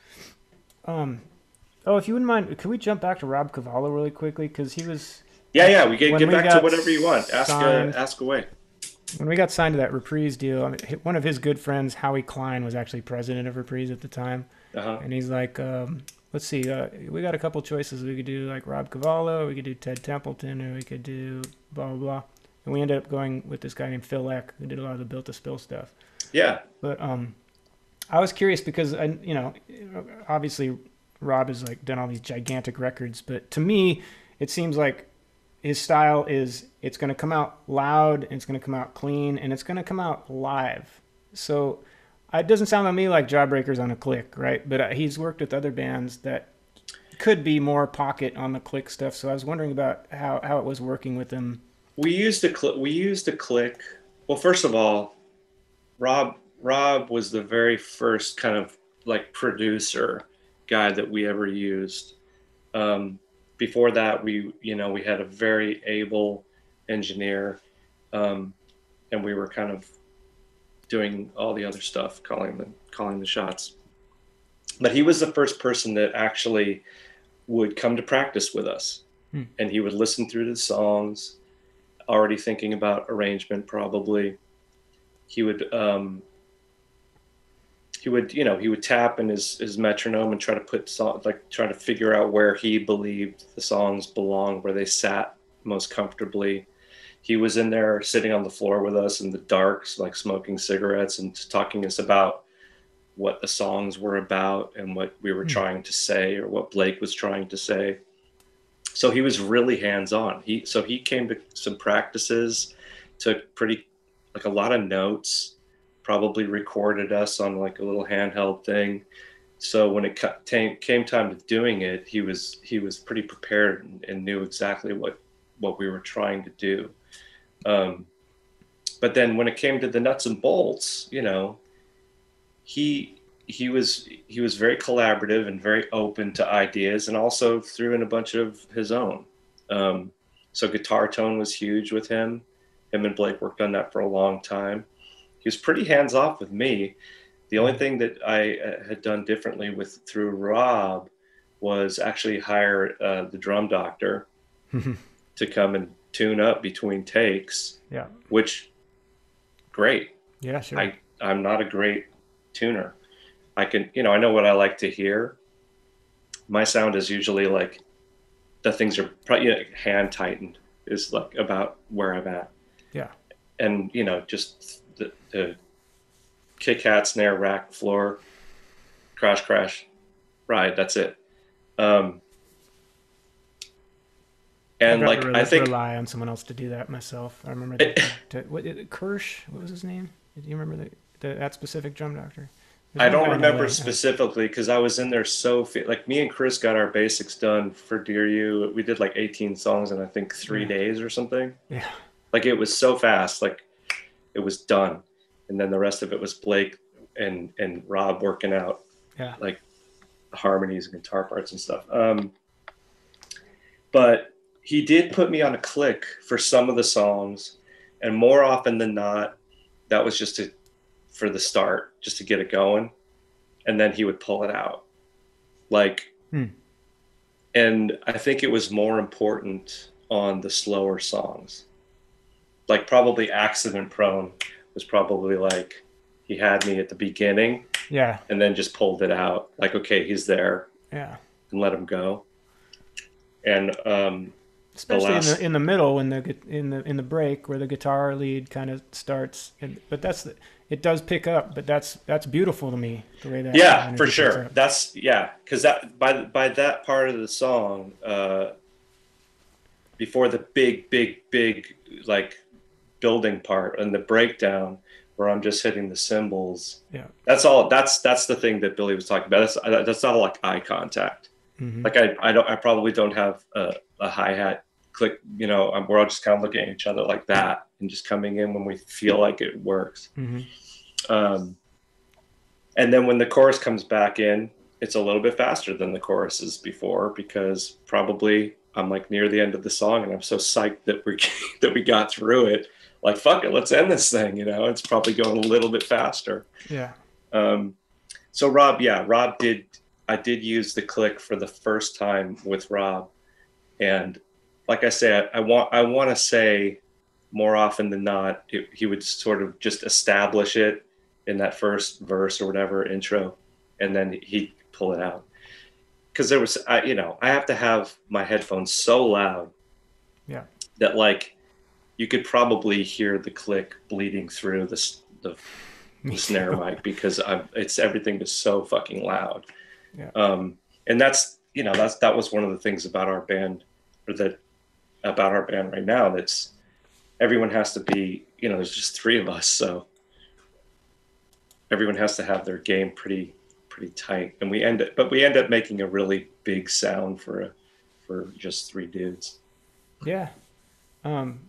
Um. Oh, if you wouldn't mind, could we jump back to Rob Cavallo really quickly? Because he was... Yeah, yeah, we get, get we back to whatever you want. Ask signed, uh, ask away. When we got signed to that Reprise deal, I mean, one of his good friends, Howie Klein, was actually president of Reprise at the time. Uh-huh. And he's like... Um, Let's see. Uh, we got a couple choices. We could do like Rob Cavallo, we could do Ted Templeton, or we could do blah blah blah. And we ended up going with this guy named Phil Eck, who did a lot of the Built to Spill stuff. Yeah. But um, I was curious because I, you know, obviously Rob has like done all these gigantic records, but to me, it seems like his style is it's going to come out loud, and it's going to come out clean, and it's going to come out live. So. It doesn't sound to me like Jawbreaker's on a click, right? But he's worked with other bands that could be more pocket on the click stuff. So I was wondering about how, how it was working with him. We used a cl- we used a click. Well, first of all, Rob Rob was the very first kind of like producer guy that we ever used. Um, before that, we you know we had a very able engineer. Um, and we were kind of doing all the other stuff, calling the calling the shots. But he was the first person that actually would come to practice with us, hmm. and he would listen through the songs, already thinking about arrangement. Probably, he would. Um, He would, you know, he would tap in his, his metronome and try to put song, like try to figure out where he believed the songs belonged, where they sat most comfortably. He was in there sitting on the floor with us in the dark, like smoking cigarettes and talking to us about what the songs were about and what we were mm. trying to say or what Blake was trying to say. So he was really hands-on. He so he came to some practices, took pretty like a lot of notes. Probably recorded us on like a little handheld thing. So when it came time to doing it, he was he was pretty prepared and, and knew exactly what what we were trying to do. Um, but then when it came to the nuts and bolts, you know, he he was he was very collaborative and very open to ideas, and also threw in a bunch of his own. Um, so guitar tone was huge with him. Him and Blake worked on that for a long time. He was pretty hands off with me. The only thing that I uh, had done differently with through Rob was actually hire uh, the drum doctor to come and tune up between takes. Yeah. Which, great. Yeah, sure. I, I'm not a great tuner. I can, you know, I know what I like to hear. My sound is usually like the things are probably, you know, hand tightened is like about where I'm at. Yeah. And, you know, just the, the kick hat, snare, rack, floor, crash, crash, ride. That's it. Um, and like, really I think rely on someone else to do that myself. I remember that, to, what Kirsch, what was his name? Do you remember the, the that specific drum doctor? I don't remember specifically because I was in there so like me and Chris got our basics done for Dear You. We did like eighteen songs in I think three yeah. days or something. Yeah. Like it was so fast, like it was done. And then the rest of it was Blake and, and Rob working out yeah. like harmonies and guitar parts and stuff. Um, but he did put me on a click for some of the songs. And more often than not, that was just to, for the start, just to get it going. And then he would pull it out. Like, hmm. and I think it was more important on the slower songs. Like probably Accident Prone was probably like, he had me at the beginning. Yeah. And then just pulled it out. Like, okay, he's there. Yeah. And let him go. And, um, especially the last... in the in the middle, when the in the in the break where the guitar lead kind of starts, and, but that's the, it does pick up, but that's that's beautiful to me the way that yeah for sure that's yeah because that by by that part of the song uh, before the big big big like building part and the breakdown where I'm just hitting the cymbals. Yeah, that's all. That's that's the thing that Billy was talking about. That's that's not like eye contact. Mm-hmm. Like I I don't I probably don't have a, a hi-hat click, you know, we're all just kind of looking at each other like that and just coming in when we feel like it works. Mm-hmm. Um, and then when the chorus comes back in, it's a little bit faster than the choruses before because probably I'm like near the end of the song and I'm so psyched that we that we got through it. Like, fuck it, let's end this thing, you know, it's probably going a little bit faster. Yeah. Um, so Rob, yeah, Rob did, I did use the click for the first time with Rob. And like I said, I want I want to say more often than not, it, he would sort of just establish it in that first verse or whatever intro, and then he'd pull it out. Because there was, I, you know, I have to have my headphones so loud, yeah, that like you could probably hear the click bleeding through the the, the snare mic because I'm, it's everything is so fucking loud. Yeah. Um, and that's you know that's that was one of the things about our band, or that. about our band right now, that's everyone has to be, you know, there's just three of us, so everyone has to have their game pretty pretty tight, and we end up but we end up making a really big sound for a for just three dudes. Yeah. Um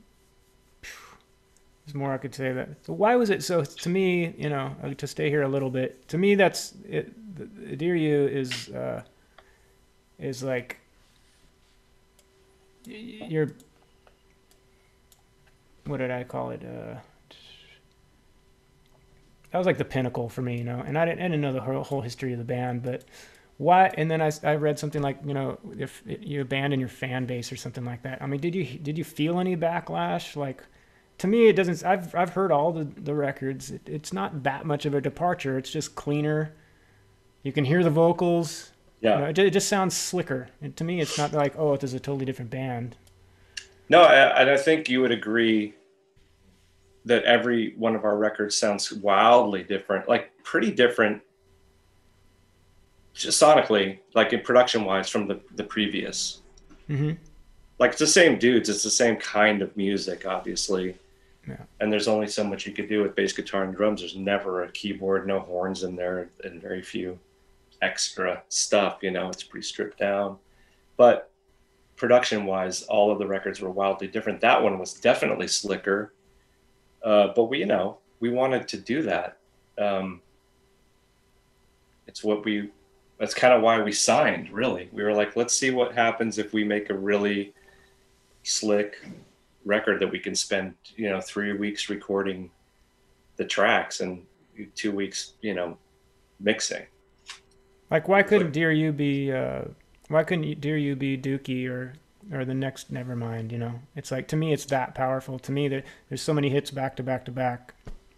there's more I could say. That so why was it so to me, you know, to stay here a little bit, to me that's it, the, Dear You is uh is like you're, what did I call it? Uh, that was like the pinnacle for me, you know. And I didn't, I didn't know the whole, whole history of the band, but why? And then I, I read something like, you know, if you abandon your fan base or something like that. I mean, did you did you feel any backlash? Like, to me, it doesn't. I've I've heard all the the records. It, it's not that much of a departure. It's just cleaner. You can hear the vocals. Yeah. You know, it, it just sounds slicker. And to me, it's not like, oh, this is a totally different band. No, I, and I think you would agree that every one of our records sounds wildly different, like pretty different, just sonically, like in production wise, from the the previous. Mm-hmm. Like it's the same dudes. It's the same kind of music, obviously. Yeah. And there's only so much you could do with bass guitar and drums. There's never a keyboard, no horns in there, and very few extra stuff. You know, it's pretty stripped down. But production-wise, all of the records were wildly different. That one was definitely slicker. Uh, but we, you know, we wanted to do that. Um, it's what we. That's kind of why we signed. Really, we were like, let's see what happens if we make a really slick record that we can spend, you know, three weeks recording the tracks and two weeks, you know, mixing. Like, why couldn't Dear You be, uh, why couldn't Dear You be Dookie or, or the next Nevermind, you know? It's like, to me, it's that powerful. To me, there, there's so many hits back to back to back.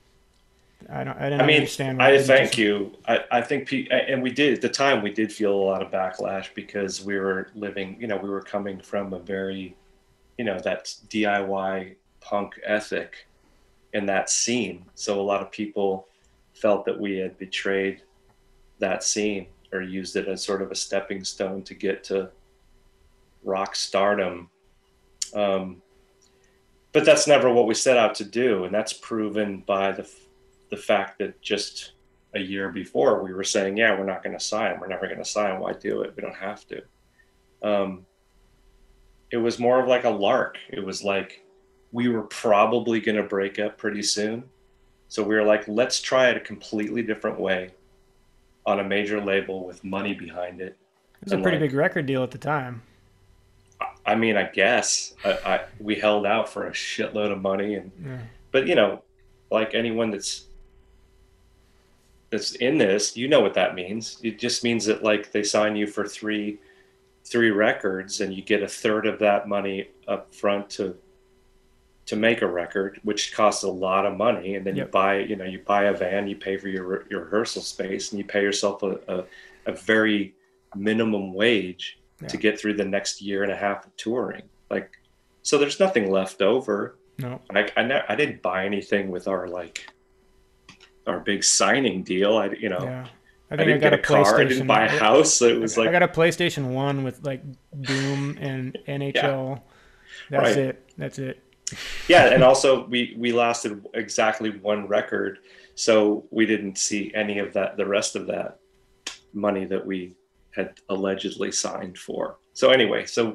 I don't, I didn't I mean, understand. I thank just... you. I, I think, P, and we did, at the time, we did feel a lot of backlash because we were living, you know, we were coming from a very, you know, that D I Y punk ethic in that scene. So a lot of people felt that we had betrayed that scene or used it as sort of a stepping stone to get to rock stardom. Um, but that's never what we set out to do. And that's proven by the, the fact that just a year before we were saying, yeah, we're not going to sign. We're never going to sign. Why do it? We don't have to. Um, it was more of like a lark. It was like, we were probably going to break up pretty soon. So we were like, let's try it a completely different way on a major label with money behind it. It was and a pretty like, big record deal at the time. I mean, I guess I, I, we held out for a shitload of money, and yeah. But you know, like anyone that's that's in this, you know what that means. It just means that like they sign you for three three records, and you get a third of that money up front to to make a record, which costs a lot of money. And then yep. you buy, you know, you buy a van, you pay for your your rehearsal space, and you pay yourself a, a, a very minimum wage yeah. to get through the next year and a half of touring. Like, so there's nothing left over. No, like I, ne- I didn't buy anything with our, like our big signing deal. I, you know, yeah. I, I think didn't I got get a, a car. I didn't buy a house. So it was I like, I got a PlayStation one with like Doom and N H L. Yeah. That's right. it. That's it. Yeah, and also we we lasted exactly one record, so we didn't see any of that, the rest of that money that we had allegedly signed for. So anyway, so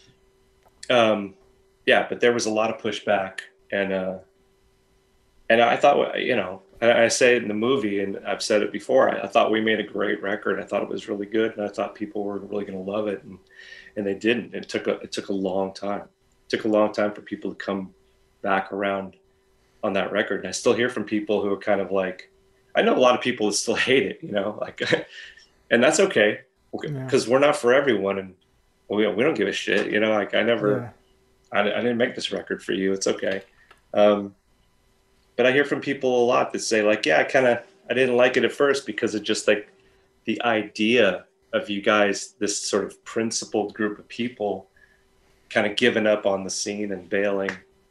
um, yeah, but there was a lot of pushback, and uh, and I thought, you know, I, I say it in the movie, and I've said it before. I, I thought we made a great record. I thought it was really good, and I thought people were really going to love it, and and they didn't. It took a it took a long time. Took a long time for people to come back around on that record. And I still hear from people who are kind of like, I know a lot of people that still hate it, you know, like, and that's okay, because yeah. we're not for everyone, and we, we don't give a shit, you know, like I never, yeah. I, I didn't make this record for you. It's okay. Um, but I hear from people a lot that say like, yeah, I kind of, I didn't like it at first because of just like the idea of you guys, this sort of principled group of people kind of giving up on the scene and bailing.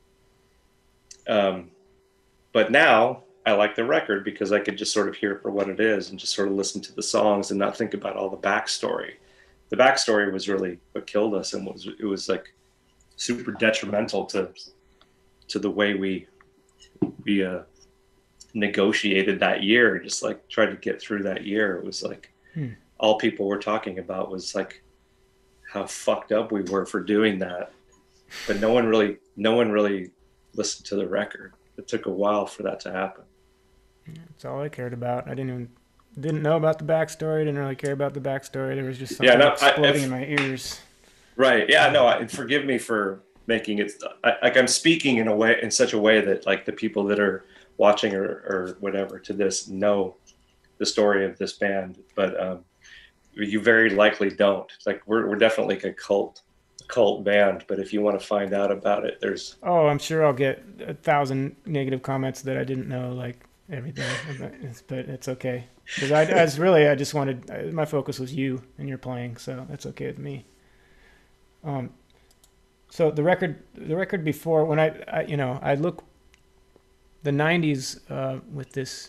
Um, but now I like the record because I could just sort of hear it for what it is and just sort of listen to the songs and not think about all the backstory. The backstory was really what killed us, and was it was like super detrimental to to the way we we uh, negotiated that year. Just like tried to get through that year. It was like hmm. all people were talking about was like how fucked up we were for doing that, but no one really, no one really listened to the record. It took a while for that to happen. That's all I cared about. I didn't even didn't know about the backstory. Didn't really care about the backstory. There was just something yeah, no, exploding I, in my ears. Right? Yeah. No. I, and forgive me for making it I, like I'm speaking in a way, in such a way that like the people that are watching or, or whatever to this know the story of this band, but um, you very likely don't. It's like we're we're definitely like a cult cult band, but if you want to find out about it, there's Oh, I'm sure I'll get a thousand negative comments that I didn't know, like everything, but it's okay. Because I, I was really, I just wanted, my focus was you and your playing, so that's okay with me. Um, so the record, the record before, when I, I you know, I look, the nineties uh, with this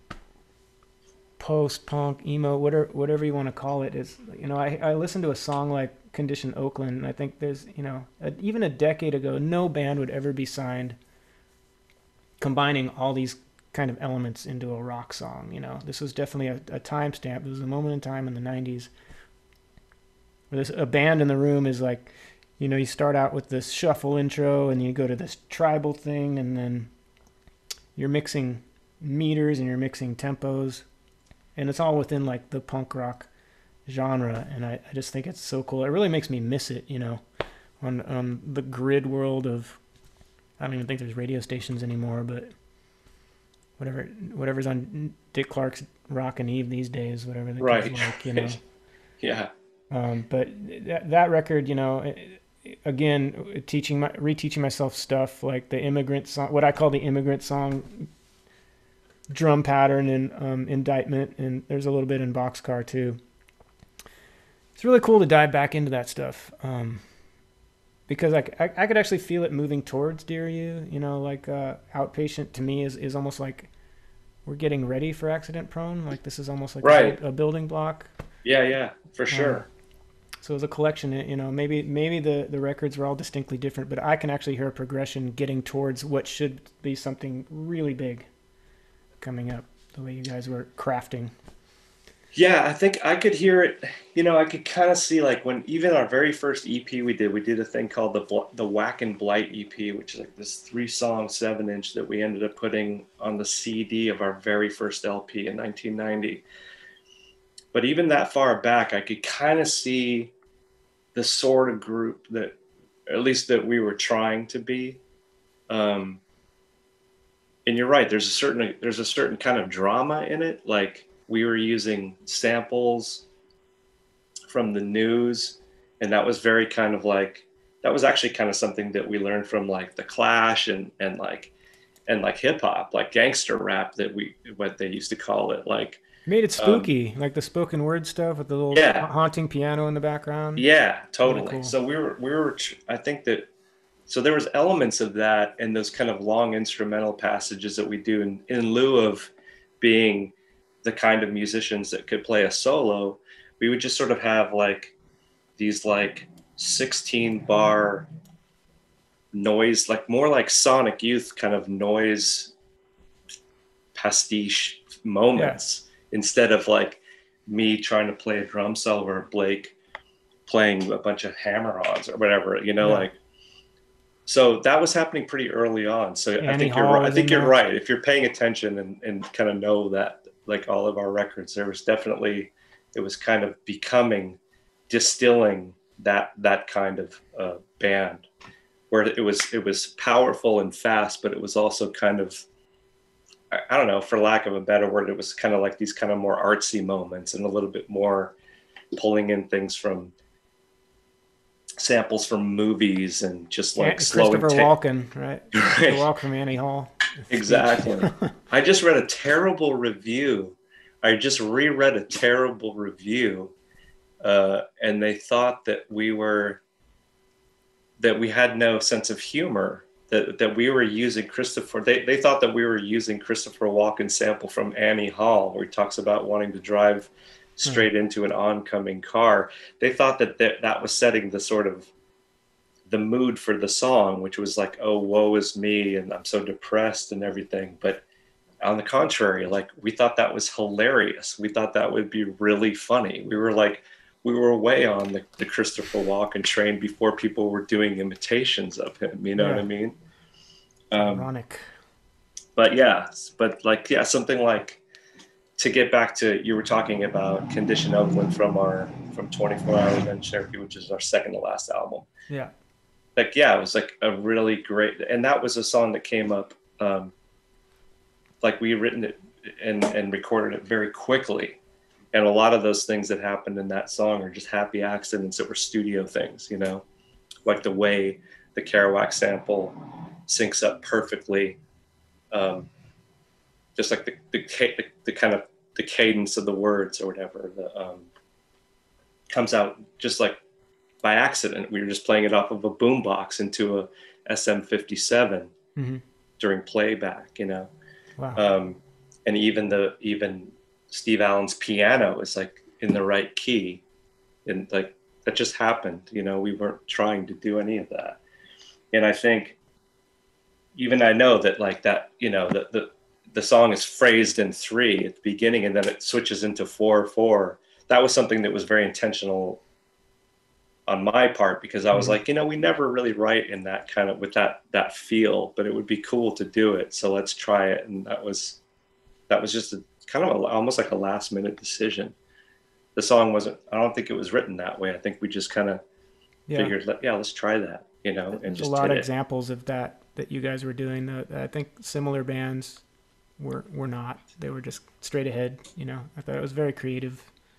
post-punk, emo, whatever, whatever you want to call it, is, you know, I, I listened to a song like Condition Oakland, and I think there's, you know, a, even a decade ago, no band would ever be signed combining all these kind of elements into a rock song. You know, this was definitely a, a timestamp. It was a moment in time in the nineties where this, a band in the room is like, you know, you start out with this shuffle intro and you go to this tribal thing, and then you're mixing meters and you're mixing tempos, and it's all within like the punk rock genre. And I, I just think it's so cool. It really makes me miss it, you know, on, on the grid world of, I don't even think there's radio stations anymore, but whatever, whatever's on Dick Clark's Rockin' Eve these days, whatever the right. kid's like, you know. Yeah. Um, but that, that record, you know, again, teaching my, reteaching myself stuff like the immigrant song, what I call the immigrant song drum pattern and um, Indictment, and there's a little bit in Boxcar too. It's really cool to dive back into that stuff. Um, because I, I, I could actually feel it moving towards Dear You, you know, like uh, Outpatient to me is, is almost like we're getting ready for Accident Prone. Like this is almost like right. a, a building block. Yeah, yeah, for sure. Um, so as a collection, you know, maybe maybe the, the records were all distinctly different, but I can actually hear a progression getting towards what should be something really big coming up, the way you guys were crafting. Yeah, I think I could hear it. You know, I could kind of see like when even our very first E P we did, we did a thing called the the Whack and Blight E P, which is like this three song seven inch that we ended up putting on the C D of our very first L P in nineteen ninety. But even that far back, I could kind of see the sort of group that, at least that we were trying to be. Um, and you're right. There's a certain there's a certain kind of drama in it, like. We were using samples from the news, and that was very kind of like, that was actually kind of something that we learned from like the Clash and, and like, and like hip hop, like gangster rap that we, what they used to call it. Like made it spooky, um, like the spoken word stuff with the little yeah. haunting piano in the background. Yeah, totally. Really cool. So we were, we were, I think that, so there was elements of that and those kind of long instrumental passages that we do in, in lieu of being the kind of musicians that could play a solo. We would just sort of have like these like sixteen bar noise, like more like Sonic Youth kind of noise pastiche moments, yeah. Instead of like me trying to play a drum solo or Blake playing a bunch of hammer-ons or whatever, you know, yeah. like, so that was happening pretty early on. So Annie I think Hall you're right. I think you're there. right. If you're paying attention and, and kind of know that, like all of our records, there was definitely, it was kind of becoming, distilling that that kind of uh, band, where it was it was powerful and fast, but it was also kind of, I, I don't know, for lack of a better word, it was kind of like these kind of more artsy moments and a little bit more pulling in things from samples from movies and just like yeah, slow Christopher ta- Walken, right? Christopher Walken from Annie Hall. Exactly. I just read a terrible review. I just reread a terrible review, uh, and they thought that we were, that we had no sense of humor, that that we were using Christopher, they, they thought that we were using Christopher Walken's sample from Annie Hall, where he talks about wanting to drive straight hmm. into an oncoming car. They thought that that, that was setting the sort of the mood for the song, which was like, oh, woe is me, and I'm so depressed and everything. But on the contrary, like we thought that was hilarious. We thought that would be really funny. We were like, we were way on the, the Christopher Walken train before people were doing imitations of him. You know yeah. what I mean? Um, Ironic. But yeah, but like, yeah, something like, to get back to, you were talking about Condition Oakland from our, from twenty-four hours and Cherokee, which is our second to last album. Yeah. Like, yeah, it was like a really great, and that was a song that came up um, like we written it and, and recorded it very quickly. And a lot of those things that happened in that song are just happy accidents that were studio things, you know, like the way the Kerouac sample syncs up perfectly. Um, just like the, the, the, the kind of the cadence of the words or whatever, the, um, comes out just like by accident. We were just playing it off of a boombox into a S M fifty-seven mm-hmm. during playback, you know? Wow. Um, and even the, even Steve Allen's piano is like in the right key. And like, that just happened, you know, we weren't trying to do any of that. And I think even I know that like that, you know, the, the, the song is phrased in three at the beginning and then it switches into four, four. That was something that was very intentional on my part, because I was mm-hmm. like, you know, we never really write in that kind of, with that, that feel, but it would be cool to do it. So let's try it. And that was, that was just a kind of a, almost like a last minute decision. The song wasn't, I don't think it was written that way. I think we just kind of yeah. figured, yeah, let's try that, you know, and There's just a lot of it. examples of that, that you guys were doing. That I think similar bands were, were not, they were just straight ahead, you know. I thought it was very creative.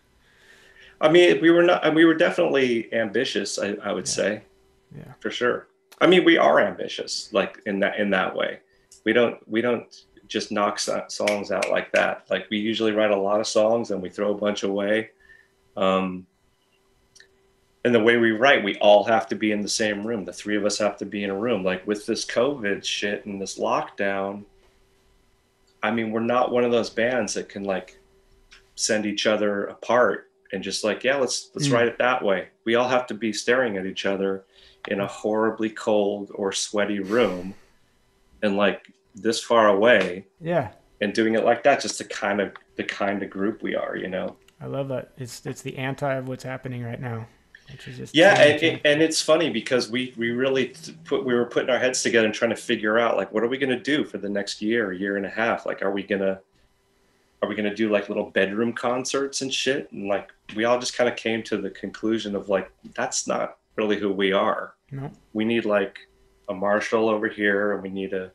I mean, we were not, we were definitely ambitious, I, I would yeah. say, yeah, for sure. I mean, we are ambitious, like in that, in that way. We don't, we don't just knock songs out like that. Like we usually write a lot of songs and we throw a bunch away. Um, and the way we write, we all have to be in the same room. The three of us have to be in a room. Like with this COVID shit and this lockdown, I mean, we're not one of those bands that can like send each other apart and just like, yeah, let's, let's mm. write it that way. We all have to be staring at each other in a horribly cold or sweaty room and like this far away. Yeah. And doing it like that, just the kind of, the kind of group we are, you know? I love that. It's, it's the anti of what's happening right now. Which is just yeah, and, it, and it's funny because we we really put we were putting our heads together and trying to figure out like what are we going to do for the next year, year and a half? Like, are we gonna are we gonna do like little bedroom concerts and shit? And like we all just kind of came to the conclusion of like that's not really who we are. No, we need like a Marshall over here, and we need a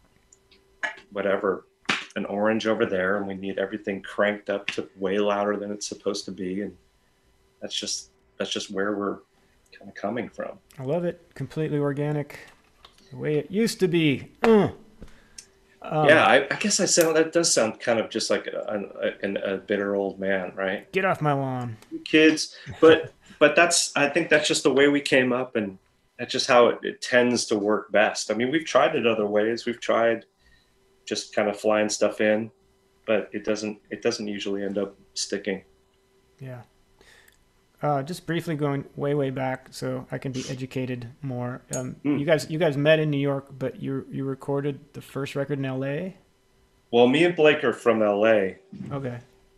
whatever an orange over there, and we need everything cranked up to way louder than it's supposed to be, and that's just. That's just where we're kind of coming from. I love it. Completely organic. The way it used to be. Uh. Um, yeah, I, I guess I sound, that does sound kind of just like a, a, a bitter old man, right? Get off my lawn. Kids. But but that's, I think that's just the way we came up, and that's just how it, it tends to work best. I mean, we've tried it other ways. We've tried just kind of flying stuff in, but it doesn't, it doesn't usually end up sticking. Yeah. Uh, just briefly going way, way back so I can be educated more. Um, mm. You guys you guys met in New York, but you you recorded the first record in L A? Well, me and Blake are from L A. Okay.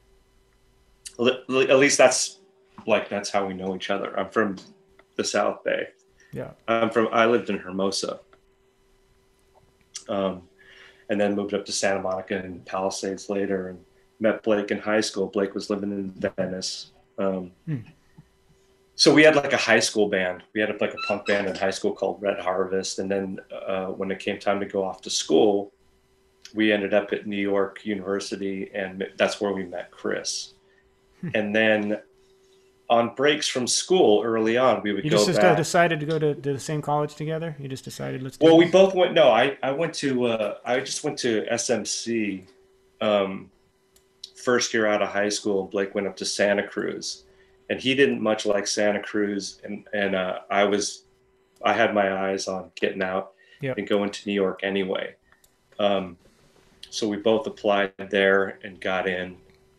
At least that's, like, that's how we know each other. I'm from the South Bay. Yeah. I'm from, I lived in Hermosa. Um, and then moved up to Santa Monica and Palisades later, and met Blake in high school. Blake was living in Venice. Um, hmm. So we had like a high school band. We had like a punk band in high school called Red Harvest. And then uh, when it came time to go off to school, we ended up at New York University, and that's where we met Chris. Hmm. And then on breaks from school early on, we would you go just back. decided to go to, to the same college together? You just decided, let's do Well, this? we both went, no, I, I went to, uh, I just went to S M C um, first year out of high school. Blake went up to Santa Cruz. And he didn't much like Santa Cruz, and and uh, I was, I had my eyes on getting out yep. and going to New York anyway. Um, so we both applied there and got in,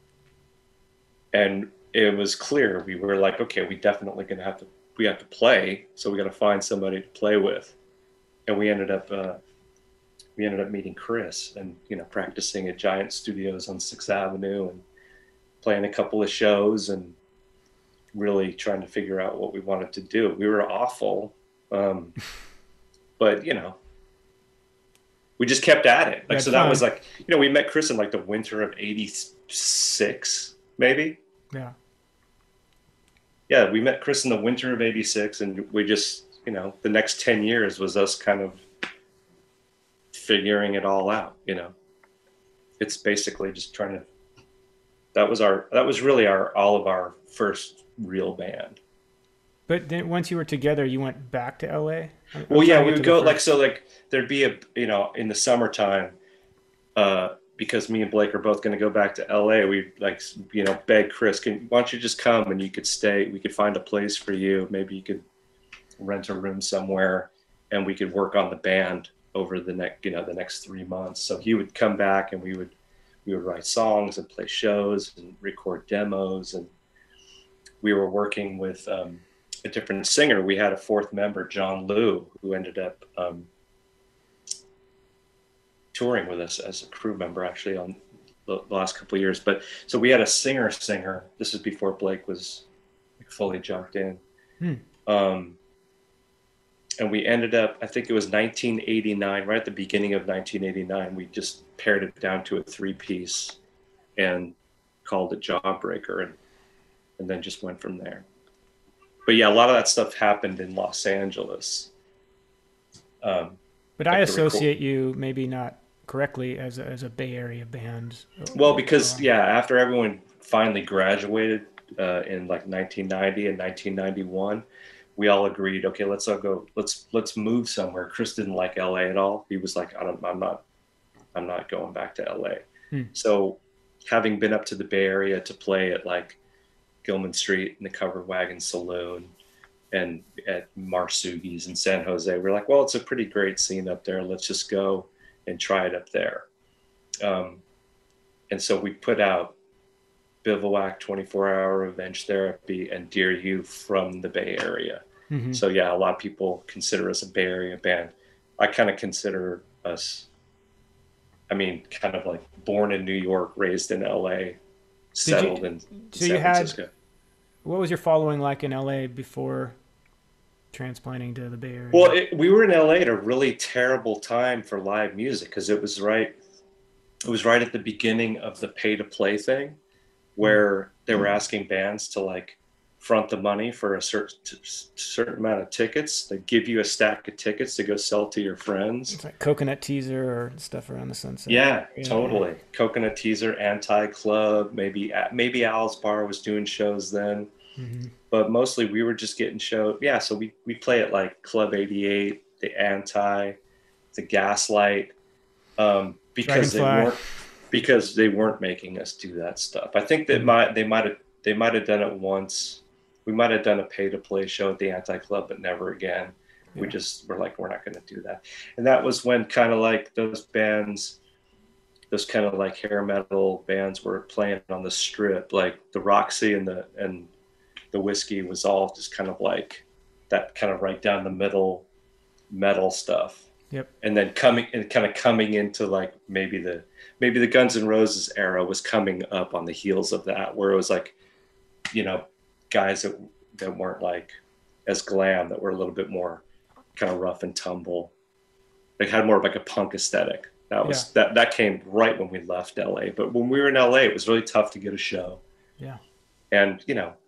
and it was clear we were like, okay, we definitely gonna have to, we have to play, so we got to find somebody to play with, and we ended up, uh, we ended up meeting Chris, and you know, practicing at Giant Studios on Sixth Avenue, and playing a couple of shows, and really trying to figure out what we wanted to do. We were awful, um, but you know, we just kept at it. Like, so that was like, you know, we met Chris in like the winter of eighty-six, maybe. Yeah. Yeah, we met Chris in the winter of eighty-six, and we just, you know, the next ten years was us kind of figuring it all out, you know. it's basically just trying to, that was our, that was really our, all of our first real band. But then once you were together, you went back to L A? I'm, well, I'm yeah, trying to we get would to go the like, first- so like there'd be a, you know, in the summertime, uh, because me and Blake are both going to go back to L A. We like, you know, beg Chris, can, why don't you just come and you could stay, we could find a place for you. Maybe you could rent a room somewhere and we could work on the band over the next, you know, the next three months. So he would come back and we would, we would write songs and play shows and record demos. And we were working with um, a different singer. We had a fourth member, John Liu, who ended up um, touring with us as a crew member actually on the, the last couple of years. But so we had a singer singer. This is before Blake was fully jumped in. Hmm. Um, and we ended up, I think it was nineteen eighty-nine, right at the beginning of nineteen eighty-nine, we just pared it down to a three piece and called it Jawbreaker, and, and then just went from there. But yeah, a lot of that stuff happened in Los Angeles. Um, but I associate you, maybe not correctly, as a, as a Bay Area band. Well, because yeah, after everyone finally graduated uh, in like nineteen ninety and nineteen ninety-one, we all agreed, okay, let's all go, let's, let's move somewhere. Chris didn't like L A at all. He was like, I don't, I'm not, I'm not going back to L A. Hmm. So having been up to the Bay Area to play at like Gilman Street in the Covered Wagon Saloon and at Marsugi's in San Jose, we're like, well, it's a pretty great scene up there. Let's just go and try it up there. Um, and so we put out Bivouac, twenty-four hour Revenge Therapy, and Dear You from the Bay Area. Mm-hmm. So yeah, a lot of people consider us a Bay Area band. I kind of consider us, I mean, kind of like born in New York, raised in L A, settled you, in so San you had, Francisco. What was your following like in L A before transplanting to the Bay Area? Well, it, we were in L A at a really terrible time for live music because it was right, it was right at the beginning of the pay to play thing, where they were asking bands to like front the money for a certain certain amount of tickets. They give you a stack of tickets to go sell to your friends. It's like Coconut Teaser or stuff around the Sunset. Yeah, yeah totally. Yeah. Coconut Teaser, Anti Club, maybe maybe Al's Bar was doing shows then. Mm-hmm. But mostly we were just getting shows. Yeah, so we, we play at like Club eighty-eight, the Anti, the Gaslight, um, because Dragonfly. they weren't because they weren't making us do that stuff. I think that Mm-hmm. might they might have they might have done it once. We might have done a pay to play show at the Anti Club, but never again. Yeah. We just were like, we're not going to do that. And that was when kind of like those bands, those kind of like hair metal bands were playing on the Strip, like the Roxy and the and the Whiskey was all just kind of like that kind of right down the middle metal stuff. Yep. And then coming and kind of coming into like maybe the maybe the Guns N' Roses era was coming up on the heels of that, where it was like, you know, guys that that weren't like as glam, that were a little bit more kind of rough and tumble. They had more of like a punk aesthetic. That was Yeah. that that came right when we left L A. But when we were in L A, it was really tough to get a show. Yeah. And you know,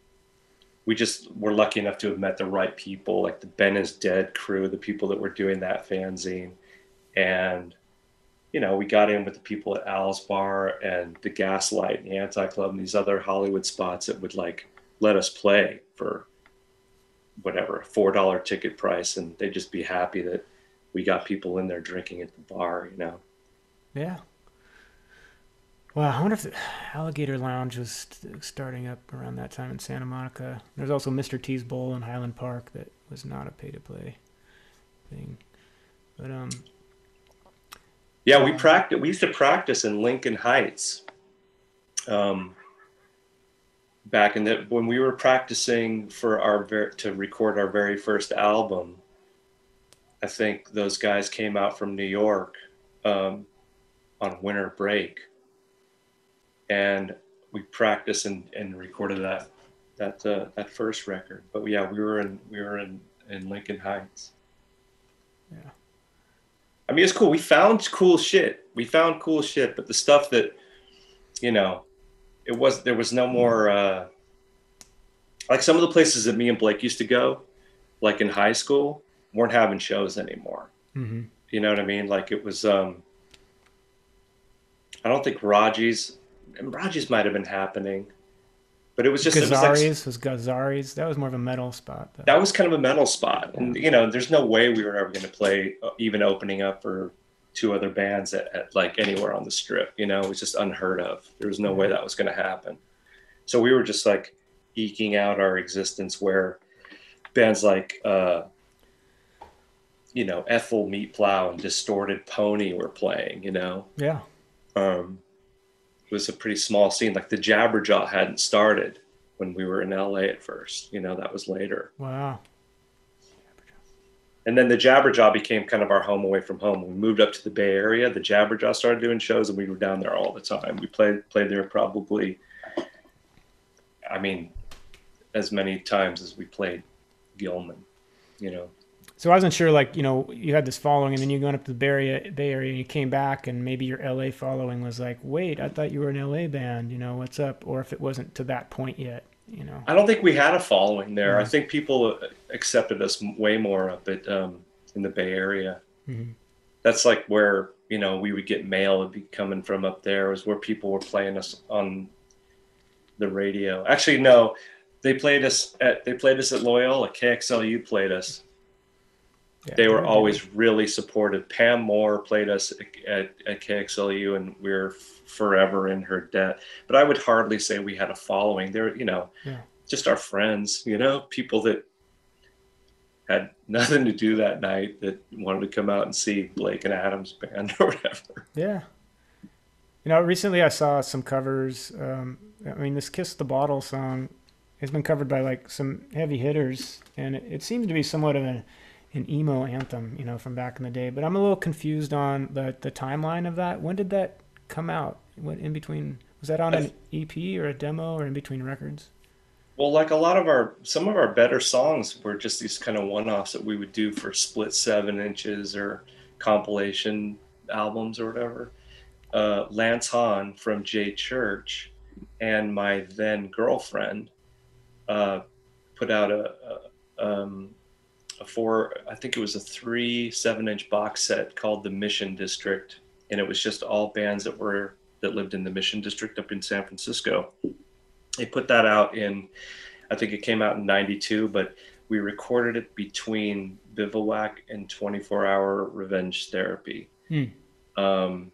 we just were lucky enough to have met the right people, like the Ben is Dead crew, the people that were doing that fanzine. And, you know, we got in with the people at Al's Bar and the Gaslight and the Anti Club and these other Hollywood spots that would like let us play for whatever, a four dollar ticket price. And they'd just be happy that we got people in there drinking at the bar, you know? Yeah. Well, I wonder if the Alligator Lounge was st- starting up around that time in Santa Monica. There's also Mister T's Bowl in Highland Park that was not a pay-to-play thing. But um, yeah, we practice. We used to practice in Lincoln Heights. Um, back in the when we were practicing for our ver- to record our very first album, I think those guys came out from New York um, on winter break. And we practiced and, and recorded that that uh, that first record. But yeah, we were in we were in, in Lincoln Heights. yeah. I mean, it's cool. We found cool shit. We found cool shit, but the stuff that, you know, it was there was no more uh, like some of the places that me and Blake used to go, like in high school, weren't having shows anymore. Mm-hmm. You know what I mean? Like it was. Um, I don't think Raji's, and Raji's might have been happening, but it was just, Gazari's it was, like, was Gazari's. That was more of a metal spot, though. that was kind of a metal spot. And, you know, there's no way we were ever going to play, uh, even opening up for two other bands at, at like anywhere on the strip. You know, it was just unheard of. There was no way that was going to happen. So we were just like eking out our existence where bands like, uh, you know, Ethel Meat Plow and Distorted Pony were playing, you know? Yeah. Um, it was a pretty small scene. Like the Jabberjaw hadn't started when we were in L A at first, you know, that was later. Wow. And then the Jabberjaw became kind of our home away from home. We moved up to the Bay Area. The Jabberjaw started doing shows, and we were down there all the time. We played played there probably, I mean, as many times as we played Gilman, you know. So I wasn't sure, like, you know, you had this following, and then you going up to the Bay Area, Bay Area, and you came back, and maybe your L A following was like, wait, I thought you were an L A band, you know, what's up? Or if it wasn't to that point yet. You know, I don't think we had a following there. Yeah. I think people accepted us way more up at um, in the Bay Area. Mm-hmm. That's like where, you know, we would get mail would be coming from up there. Was where people were playing us on the radio. Actually, no, they played us at they played us at Loyola. K X L U played us. Yeah, they were always really supportive. Pam Moore played us at, at, at K X L U, and we're forever in her debt. But I would hardly say we had a following. They're, you know, yeah. just our friends, you know, people that had nothing to do that night that wanted to come out and see Blake and Adam's band or whatever. Yeah. You know, recently I saw some covers. Um, I mean, this Kiss the Bottle song has been covered by like some heavy hitters, and it, it seems to be somewhat of a an emo anthem, you know, from back in the day. But I'm a little confused on the, the timeline of that. When did that come out? What in between? Was that on an E P or a demo or in between records? Well, like a lot of our, some of our better songs were just these kind of one-offs that we would do for split seven inches or compilation albums or whatever. Uh, Lance Hahn from J Church and my then girlfriend uh, put out a, a um, a four, I think it was a three seven inch box set called the Mission District. And it was just all bands that were, that lived in the Mission District up in San Francisco. They put that out in, I think it came out in ninety-two, but we recorded it between Bivouac and twenty-four hour Revenge Therapy. Hmm. Um,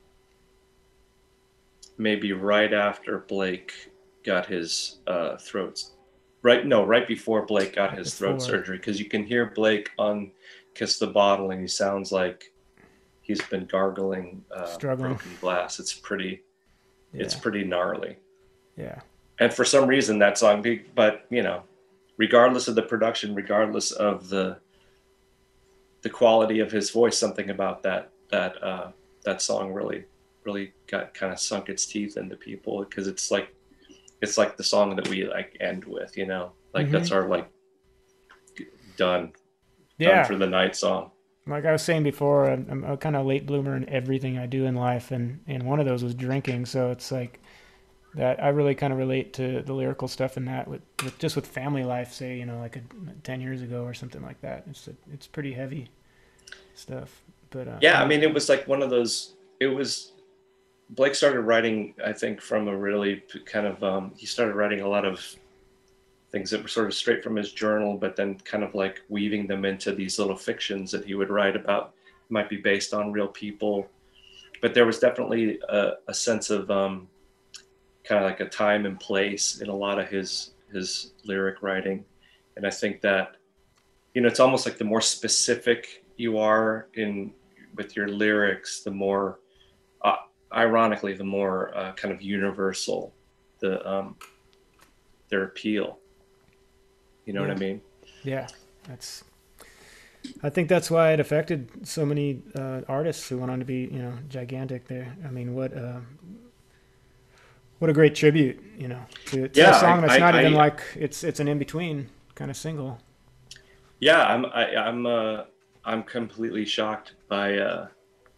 maybe right after Blake got his uh, throats Right, no, right before Blake got his before. throat surgery, because you can hear Blake on Kiss the Bottle, and he sounds like he's been gargling uh, broken glass. It's pretty, yeah. It's pretty gnarly. Yeah. And for some reason, that song, but you know, regardless of the production, regardless of the the quality of his voice, something about that that uh, that song really, really got kind of sunk its teeth into people, because it's like. It's like the song that we like end with, you know, like mm-hmm. that's our like done, yeah. done for the night song. Like I was saying before, I'm, I'm a kind of late bloomer in everything I do in life, and, and one of those was drinking. So it's like that I really kind of relate to the lyrical stuff in that with, with just with family life, say, you know, like a, ten years ago or something like that. It's a, it's pretty heavy stuff. But uh, yeah, I mean, it was like one of those. It was. Blake started writing, I think, from a really kind of, um, he started writing a lot of things that were sort of straight from his journal, but then kind of like weaving them into these little fictions that he would write about, might be based on real people. But there was definitely a, a sense of um, kind of like a time and place in a lot of his, his lyric writing. And I think that, you know, it's almost like the more specific you are in with your lyrics, the more, uh, ironically, the more uh, kind of universal the um, their appeal. You know yeah. what I mean? Yeah, that's. I think that's why it affected so many uh, artists who went on to be, you know, gigantic. There, I mean, what uh, what a great tribute, you know, to, to yeah, a song that's I, not I, even I, like it's it's an in between kind of single. Yeah, I'm I, I'm uh, I'm completely shocked by uh,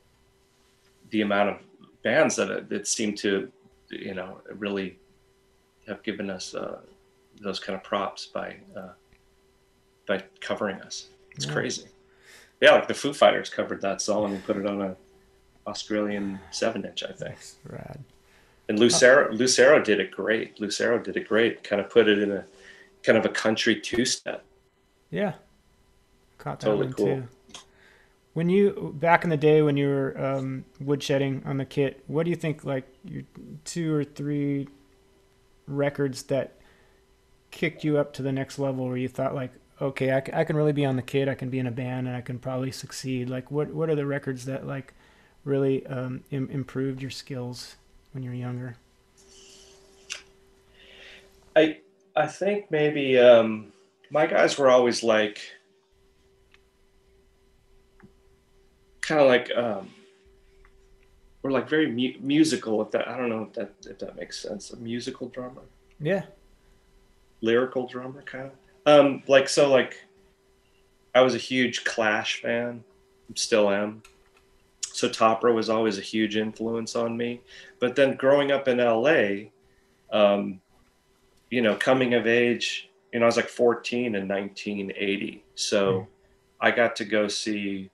the amount of bands that that seem to, you know, really have given us uh, those kind of props by uh, by covering us. It's yeah. crazy. Yeah, like the Foo Fighters covered that song and put it on a Australian seven inch, I think. That's rad. And Lucero, Lucero did it great. Lucero did it great. Kind of put it in a kind of a country two step. Yeah, caught that Totally one cool. too. When you back in the day when you were um, woodshedding on the kit, what do you think like your two or three records that kicked you up to the next level where you thought like, okay, I, c- I can really be on the kit, I can be in a band, and I can probably succeed. Like, what what are the records that like really um, Im- improved your skills when you were younger? I I think maybe um, my guys were always like kind of like um, were like very mu- musical. If that I don't know if that if that makes sense. A musical drummer, Yeah. lyrical drummer, kind of. Um, like so, like I was a huge Clash fan. Still am. So Topper was always a huge influence on me. But then growing up in L A, um, you know, coming of age, you know, I was like fourteen in nineteen eighty. Mm. So I got to go see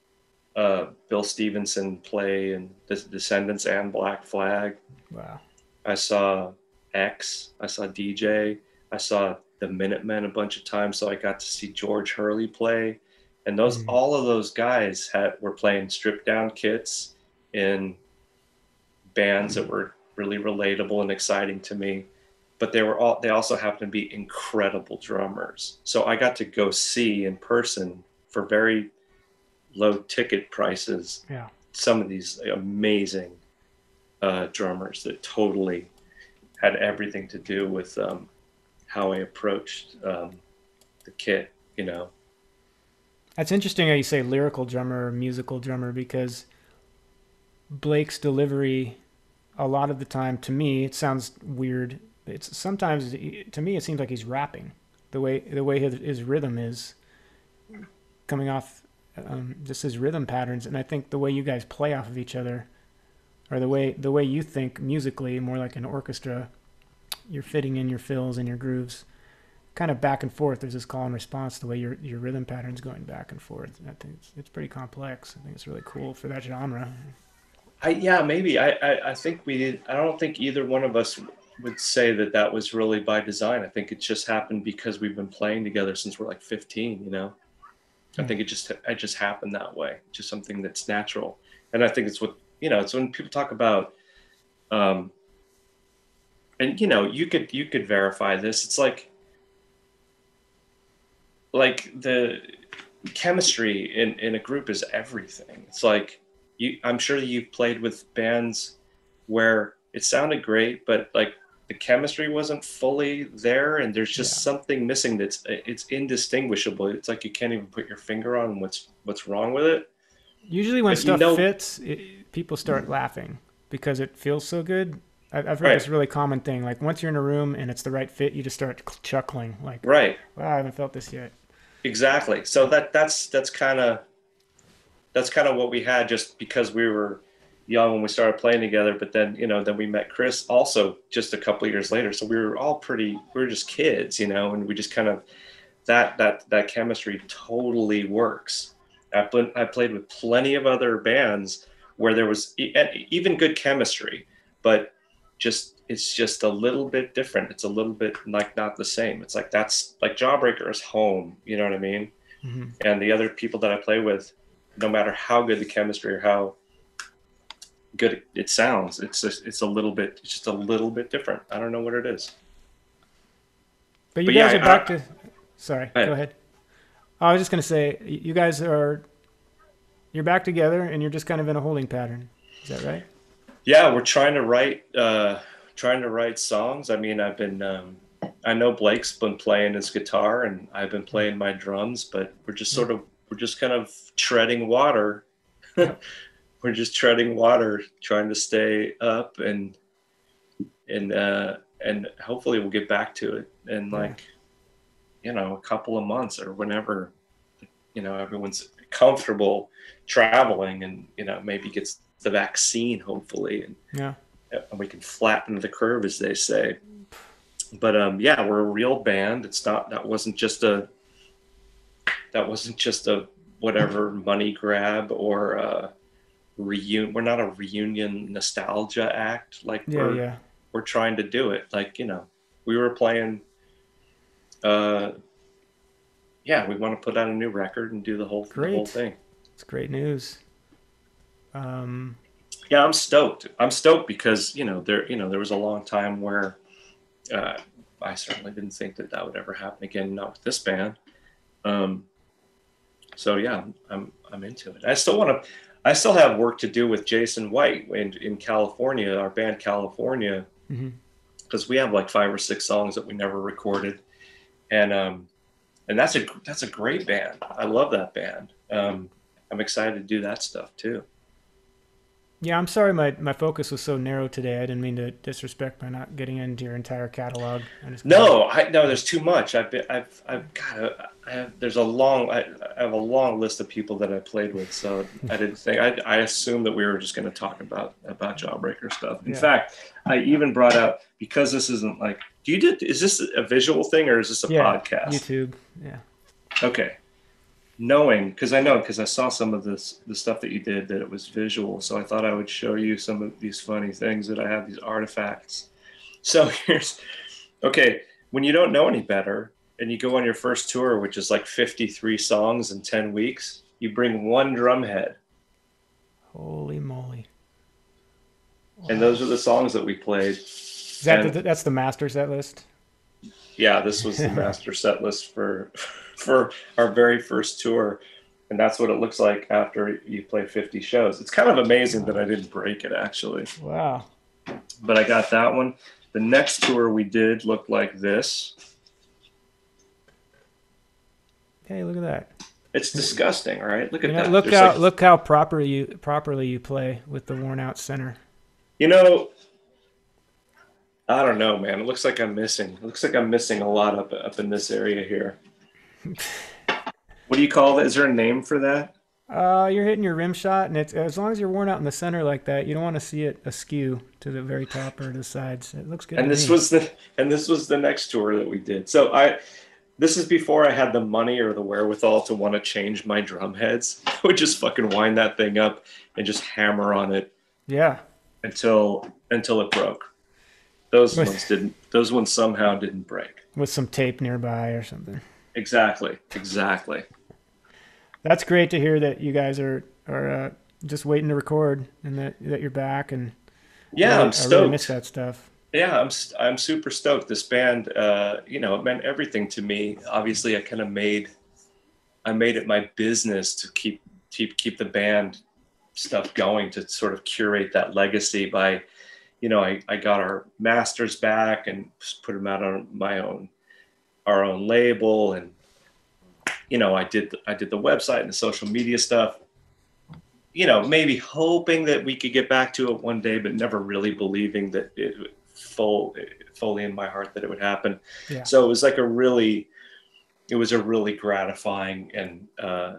uh, Bill Stevenson play in The Descendants and Black Flag. Wow. I saw X. I saw D J. I saw the Minutemen a bunch of times. So I got to see George Hurley play. And those, Mm. all of those guys had were playing stripped down kits in bands that were really relatable and exciting to me. But they were all, they also happened to be incredible drummers. So I got to go see in person for very low ticket prices Yeah. some of these amazing uh, drummers that totally had everything to do with um, how I approached um, the kit, you know. That's interesting how you say lyrical drummer or musical drummer because Blake's delivery, a lot of the time, to me, it sounds weird. It's sometimes to me it seems like he's rapping. The way the way his, his rhythm is coming off, um, just his rhythm patterns, and I think the way you guys play off of each other, or the way the way you think musically, more like an orchestra, you're fitting in your fills and your grooves, kind of back and forth. There's this call and response. The way your your rhythm patterns going back and forth. I think it's, it's pretty complex. I think it's really cool for that genre. I yeah, maybe. I, I I think we did. I don't think either one of us would say that that was really by design. I think it just happened because we've been playing together since we're like fifteen. You know, I think it just it just happened that way. Just something that's natural. And I think it's what you know. It's when people talk about, um, and you know, you could you could verify this. It's like like the chemistry in in a group is everything. It's like you. I'm sure you've played with bands where it sounded great, but like the chemistry wasn't fully there, and there's just Yeah. something missing. That's it's indistinguishable. It's like you can't even put your finger on what's what's wrong with it. Usually when But you stuff know, fits, it, people start laughing because it feels so good. I, I've heard right, this really common thing. Like once you're in a room and it's the right fit, you just start chuckling. Like, right, wow, I haven't felt this yet. exactly. So that that's that's kind of that's kind of what we had just because we were young when we started playing together. But then you know, then we met Chris also just a couple of years later. So we were all pretty. We were just kids, you know, and we just kind of that that that chemistry totally works. I've been, I played with plenty of other bands where there was e- even good chemistry, but just it's just a little bit different. It's a little bit like not the same. It's like that's like Jawbreaker is home, you know what I mean? Mm-hmm. And the other people that I play with, no matter how good the chemistry or how good it, it sounds, it's just, it's a little bit, it's just a little bit different. I don't know what it is. But you But guys yeah, are back I, to. Sorry, I, go ahead. I was just gonna say you guys are. You're back together and you're just kind of in a holding pattern. Is that right? yeah, we're trying to write, uh, trying to write songs. I mean, I've been, um, I know Blake's been playing his guitar and I've been playing my drums, but we're just Yeah. sort of, we're just kind of treading water. Yep. We're just treading water, trying to stay up and, and, uh, and hopefully we'll get back to it in like, yeah. you know, a couple of months or whenever, you know, everyone's comfortable traveling and, you know, maybe gets the vaccine, hopefully. And, Yeah. and we can flatten the curve, as they say. But um, yeah, we're a real band. It's not, that wasn't just a, that wasn't just a whatever money grab or, uh, reunion. We're not a reunion nostalgia act. Like Yeah, we're yeah. we're trying to do it. Like, you know, we were playing. Uh, yeah, we want to put out a new record and do the whole the whole Great. thing. It's great news. Um, Yeah, I'm stoked. I'm stoked because you know there you know there was a long time where uh, I certainly didn't think that that would ever happen again. Not with this band. Um, so yeah, I'm I'm into it. I still want to. I still have work to do with Jason White in in California, our band California, mhm. because we have like five or six songs that we never recorded, and um, and that's a that's a great band. I love that band. Um, I'm excited to do that stuff too. Yeah, I'm sorry my, my focus was so narrow today. I didn't mean to disrespect by not getting into your entire catalog. I just No, I no. There's too much. I've been, I've I've got. I have. There's a long. I, I have a long list of people that I played with. So I didn't think. I I assumed that we were just going to talk about about Jawbreaker stuff. In Yeah. fact, I even brought out, because this isn't like. Do you did? Is this a visual thing or is this a yeah, podcast? YouTube. Yeah. Okay. Knowing, because I know, because I saw some of this the stuff that you did that it was visual. So I thought I would show you some of these funny things that I have, these artifacts. So here's. Okay, when you don't know any better and you go on your first tour, which is like fifty-three songs in ten weeks, you bring one drum head. Holy moly. Wow. And those are the songs that we played. Is that and, the, that's the master set list? Yeah, this was the master set list for for our very first tour. And that's what it looks like after you play fifty shows. It's kind of amazing wow. that I didn't break it, actually. Wow. But I got that one. The next tour we did looked like this. Hey, look at that. It's disgusting, right? Look at you know, that. Look There's how like, look how proper you properly you play with the worn out center. You know, I don't know, man. It looks like I'm missing. It looks like I'm missing a lot up up in this area here. What do you call that? Is there a name for that? Uh, you're hitting your rim shot, and it's as long as you're worn out in the center like that, you don't want to see it askew to the very top or the sides. It looks good. And this me. was the and this was the next tour that we did. So I, this is before I had the money or the wherewithal to want to change my drum heads. I would just fucking wind that thing up and just hammer on it. Yeah. Until until it broke. Those ones didn't. Those ones somehow didn't break. With some tape nearby or something. Exactly. Exactly. That's great to hear that you guys are are uh, just waiting to record and that that you're back and yeah, really, I'm stoked. I really miss that stuff. Yeah, I'm I'm super stoked. This band, uh, you know, it meant everything to me. Obviously, I kind of made I made it my business to keep keep keep the band stuff going, to sort of curate that legacy by, you know, I I got our masters back and put them out on my own our own label, and you know, I did I did the website and the social media stuff, you know, maybe hoping that we could get back to it one day, but never really believing that it full fully in my heart that it would happen. Yeah. So it was like a really, it was a really gratifying and uh,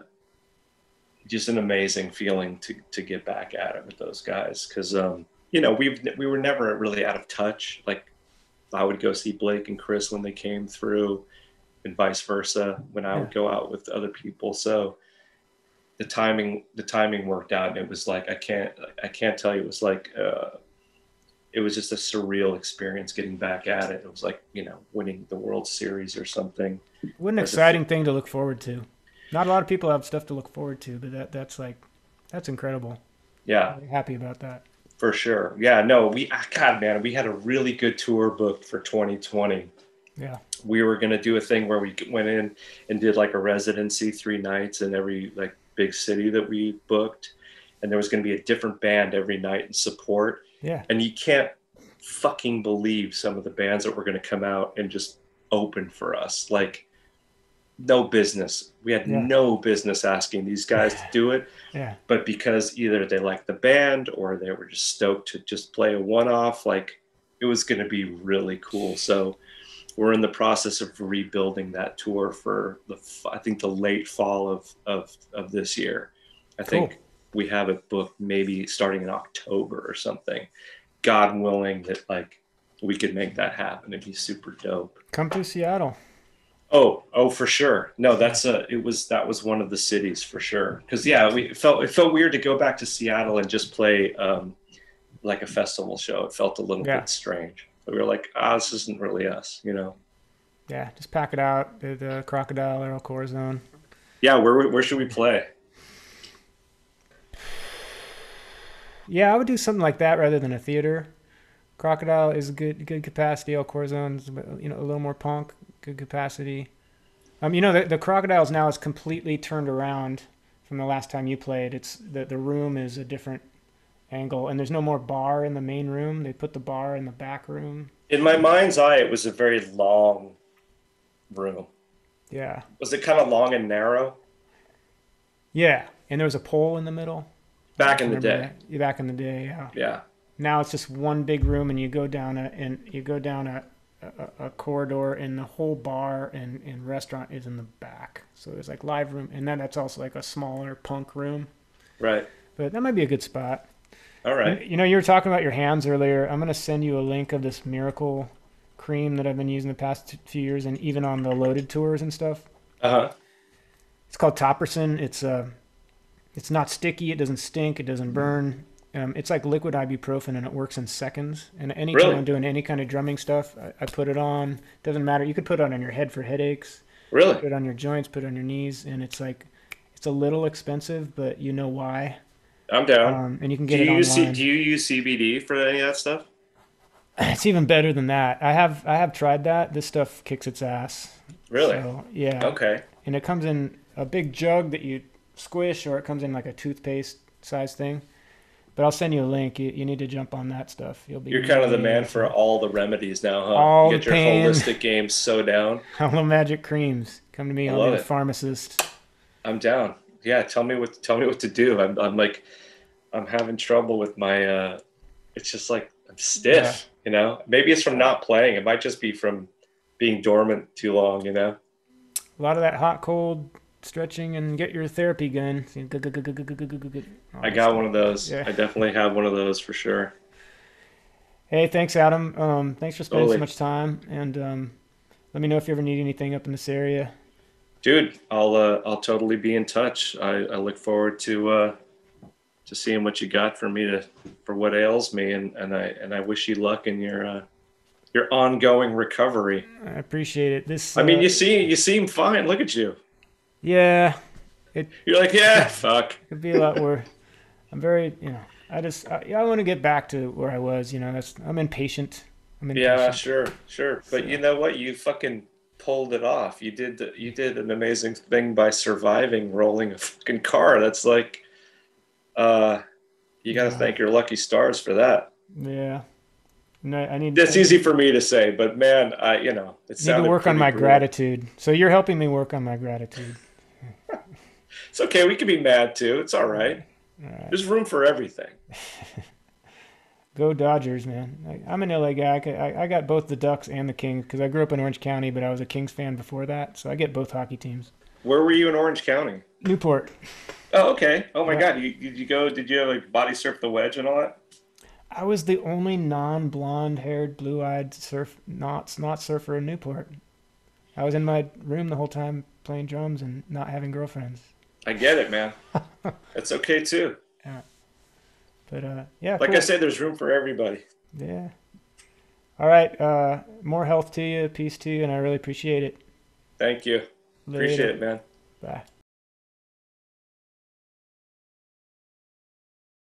just an amazing feeling to to get back at it with those guys, because um, you know, we we were never really out of touch. Like I would go see Blake and Chris when they came through, and vice versa when I yeah. would go out with other people. So the timing, the timing worked out, and it was like, I can't, I can't tell you, it was like, uh, it was just a surreal experience getting back at it. It was like, you know, winning the World Series or something. What an exciting a, thing to look forward to. Not a lot of people have stuff to look forward to, but that that's like, that's incredible. Yeah. I'm really happy about that. For sure. Yeah, no, we, God, man, we had a really good tour booked for twenty twenty. Yeah. We were going to do a thing where we went in and did like a residency three nights in every like big city that we booked. And there was going to be a different band every night in support. Yeah. And you can't fucking believe some of the bands that were going to come out and just open for us. Like no business. We had yeah. no business asking these guys to do it. Yeah. But because either they liked the band or they were just stoked to just play a one-off, like it was going to be really cool. So we're in the process of rebuilding that tour for the, I think the late fall of, of, of this year. I cool. think we have it booked maybe starting in October or something. God willing that like we could make that happen. It'd be super dope. Come to Seattle. Oh, oh, for sure. No, that's a. It was that was one of the cities for sure. Because yeah, we it felt it felt weird to go back to Seattle and just play um, like a festival show. It felt a little Yeah. bit strange. We were like, ah, this isn't really us, you know. Yeah, just pack it out. The, the Crocodile or El Corazon. Yeah, where where should we play? Yeah, I would do something like that rather than a theater. Crocodile is good good capacity. El Corazon is, you know, a little more punk, good capacity. Um, you know, the, the Crocodiles now is completely turned around from the last time you played. It's the the room is a different angle, and there's no more bar in the main room. They put the bar in the back room. In my mind's eye, it was a very long room. Yeah. Was it kind of long and narrow? Yeah, and there was a pole in the middle. Back in the Remember day. that? Back in the day, yeah. Yeah. Now it's just one big room, and you go down a and you go down a, a, a corridor, and the whole bar and, and restaurant is in the back. So there's like live room, and then that's also like a smaller punk room. Right. But that might be a good spot. All right. You know, you were talking about your hands earlier. I'm gonna send you a link of this Miracle cream that I've been using the past few years, and even on the loaded tours and stuff. Uh huh. It's called Topperson. It's uh, it's not sticky. It doesn't stink. It doesn't burn. Um, it's like liquid ibuprofen, and it works in seconds. And anytime Really? I'm doing any kind of drumming stuff, I, I put it on. Doesn't matter. You could put it on your head for headaches. Really? Put it on your joints. Put it on your knees. And it's like, it's a little expensive, but you know why. I'm down. Um, and you can do get you it use C- online. do you use C B D for any of that stuff? It's even better than that. I have I have tried that. This stuff kicks its ass. Really? So, yeah. Okay. And it comes in a big jug that you squish, or it comes in like a toothpaste size thing. But I'll send you a link. You, you need to jump on that stuff. You'll be. You're kind of the man amazed. for all the remedies now, huh? All you get the your pain. holistic game so down. All the magic creams. Come to me. I I'll love be a it. pharmacist. I'm down. Yeah, tell me what tell me what to do. I'm I'm like I'm having trouble with my uh it's just like I'm stiff, Yeah. you know? Maybe it's from not playing. It might just be from being dormant too long, you know? A lot of that hot cold stretching, and get your therapy gun. I got one of those. Yeah. I definitely have one of those for sure. Hey, thanks, Adam. Um, thanks for spending Totally. so much time, and um, let me know if you ever need anything up in this area. Dude, I'll uh, I'll totally be in touch. I, I look forward to uh, to seeing what you got for me to for what ails me, and, and I and I wish you luck in your uh, your ongoing recovery. I appreciate it. This. I mean, uh, you see you seem fine. Look at you. Yeah, it You're like, yeah, fuck. could be a lot worse. I'm very, you know, I just, I, I want to get back to where I was. You know, that's I'm impatient. I'm impatient. Yeah, sure, sure. But you know what? You fucking pulled it off. You did the, you did an amazing thing by surviving rolling a fucking car. That's like, uh, you got to Yeah. thank your lucky stars for that. Yeah. No, I need. That's I easy for me to say, but man, I you know it need to sounded work on pretty my brutal. gratitude. So you're helping me work on my gratitude. It's okay. We can be mad too. It's all right. All right. There's room for everything. Go Dodgers, man. I, I'm an L A guy. I, could- I, I got both the Ducks and the Kings because I grew up in Orange County, but I was a Kings fan before that, so I get both hockey teams. Where were you in Orange County? Newport. Oh, okay. Oh my Yeah. God. You, did you go? Did you have like body surf the wedge and all that? I was the only non-blonde-haired, blue-eyed surf not not surfer in Newport. I was in my room the whole time playing drums and not having girlfriends. I get it, man. That's okay too. But uh, yeah, Like cool. I said, there's room for everybody. Yeah. All right. Uh, more health to you, peace to you, and I really appreciate it. Thank you. Appreciate Later. it, man. Bye.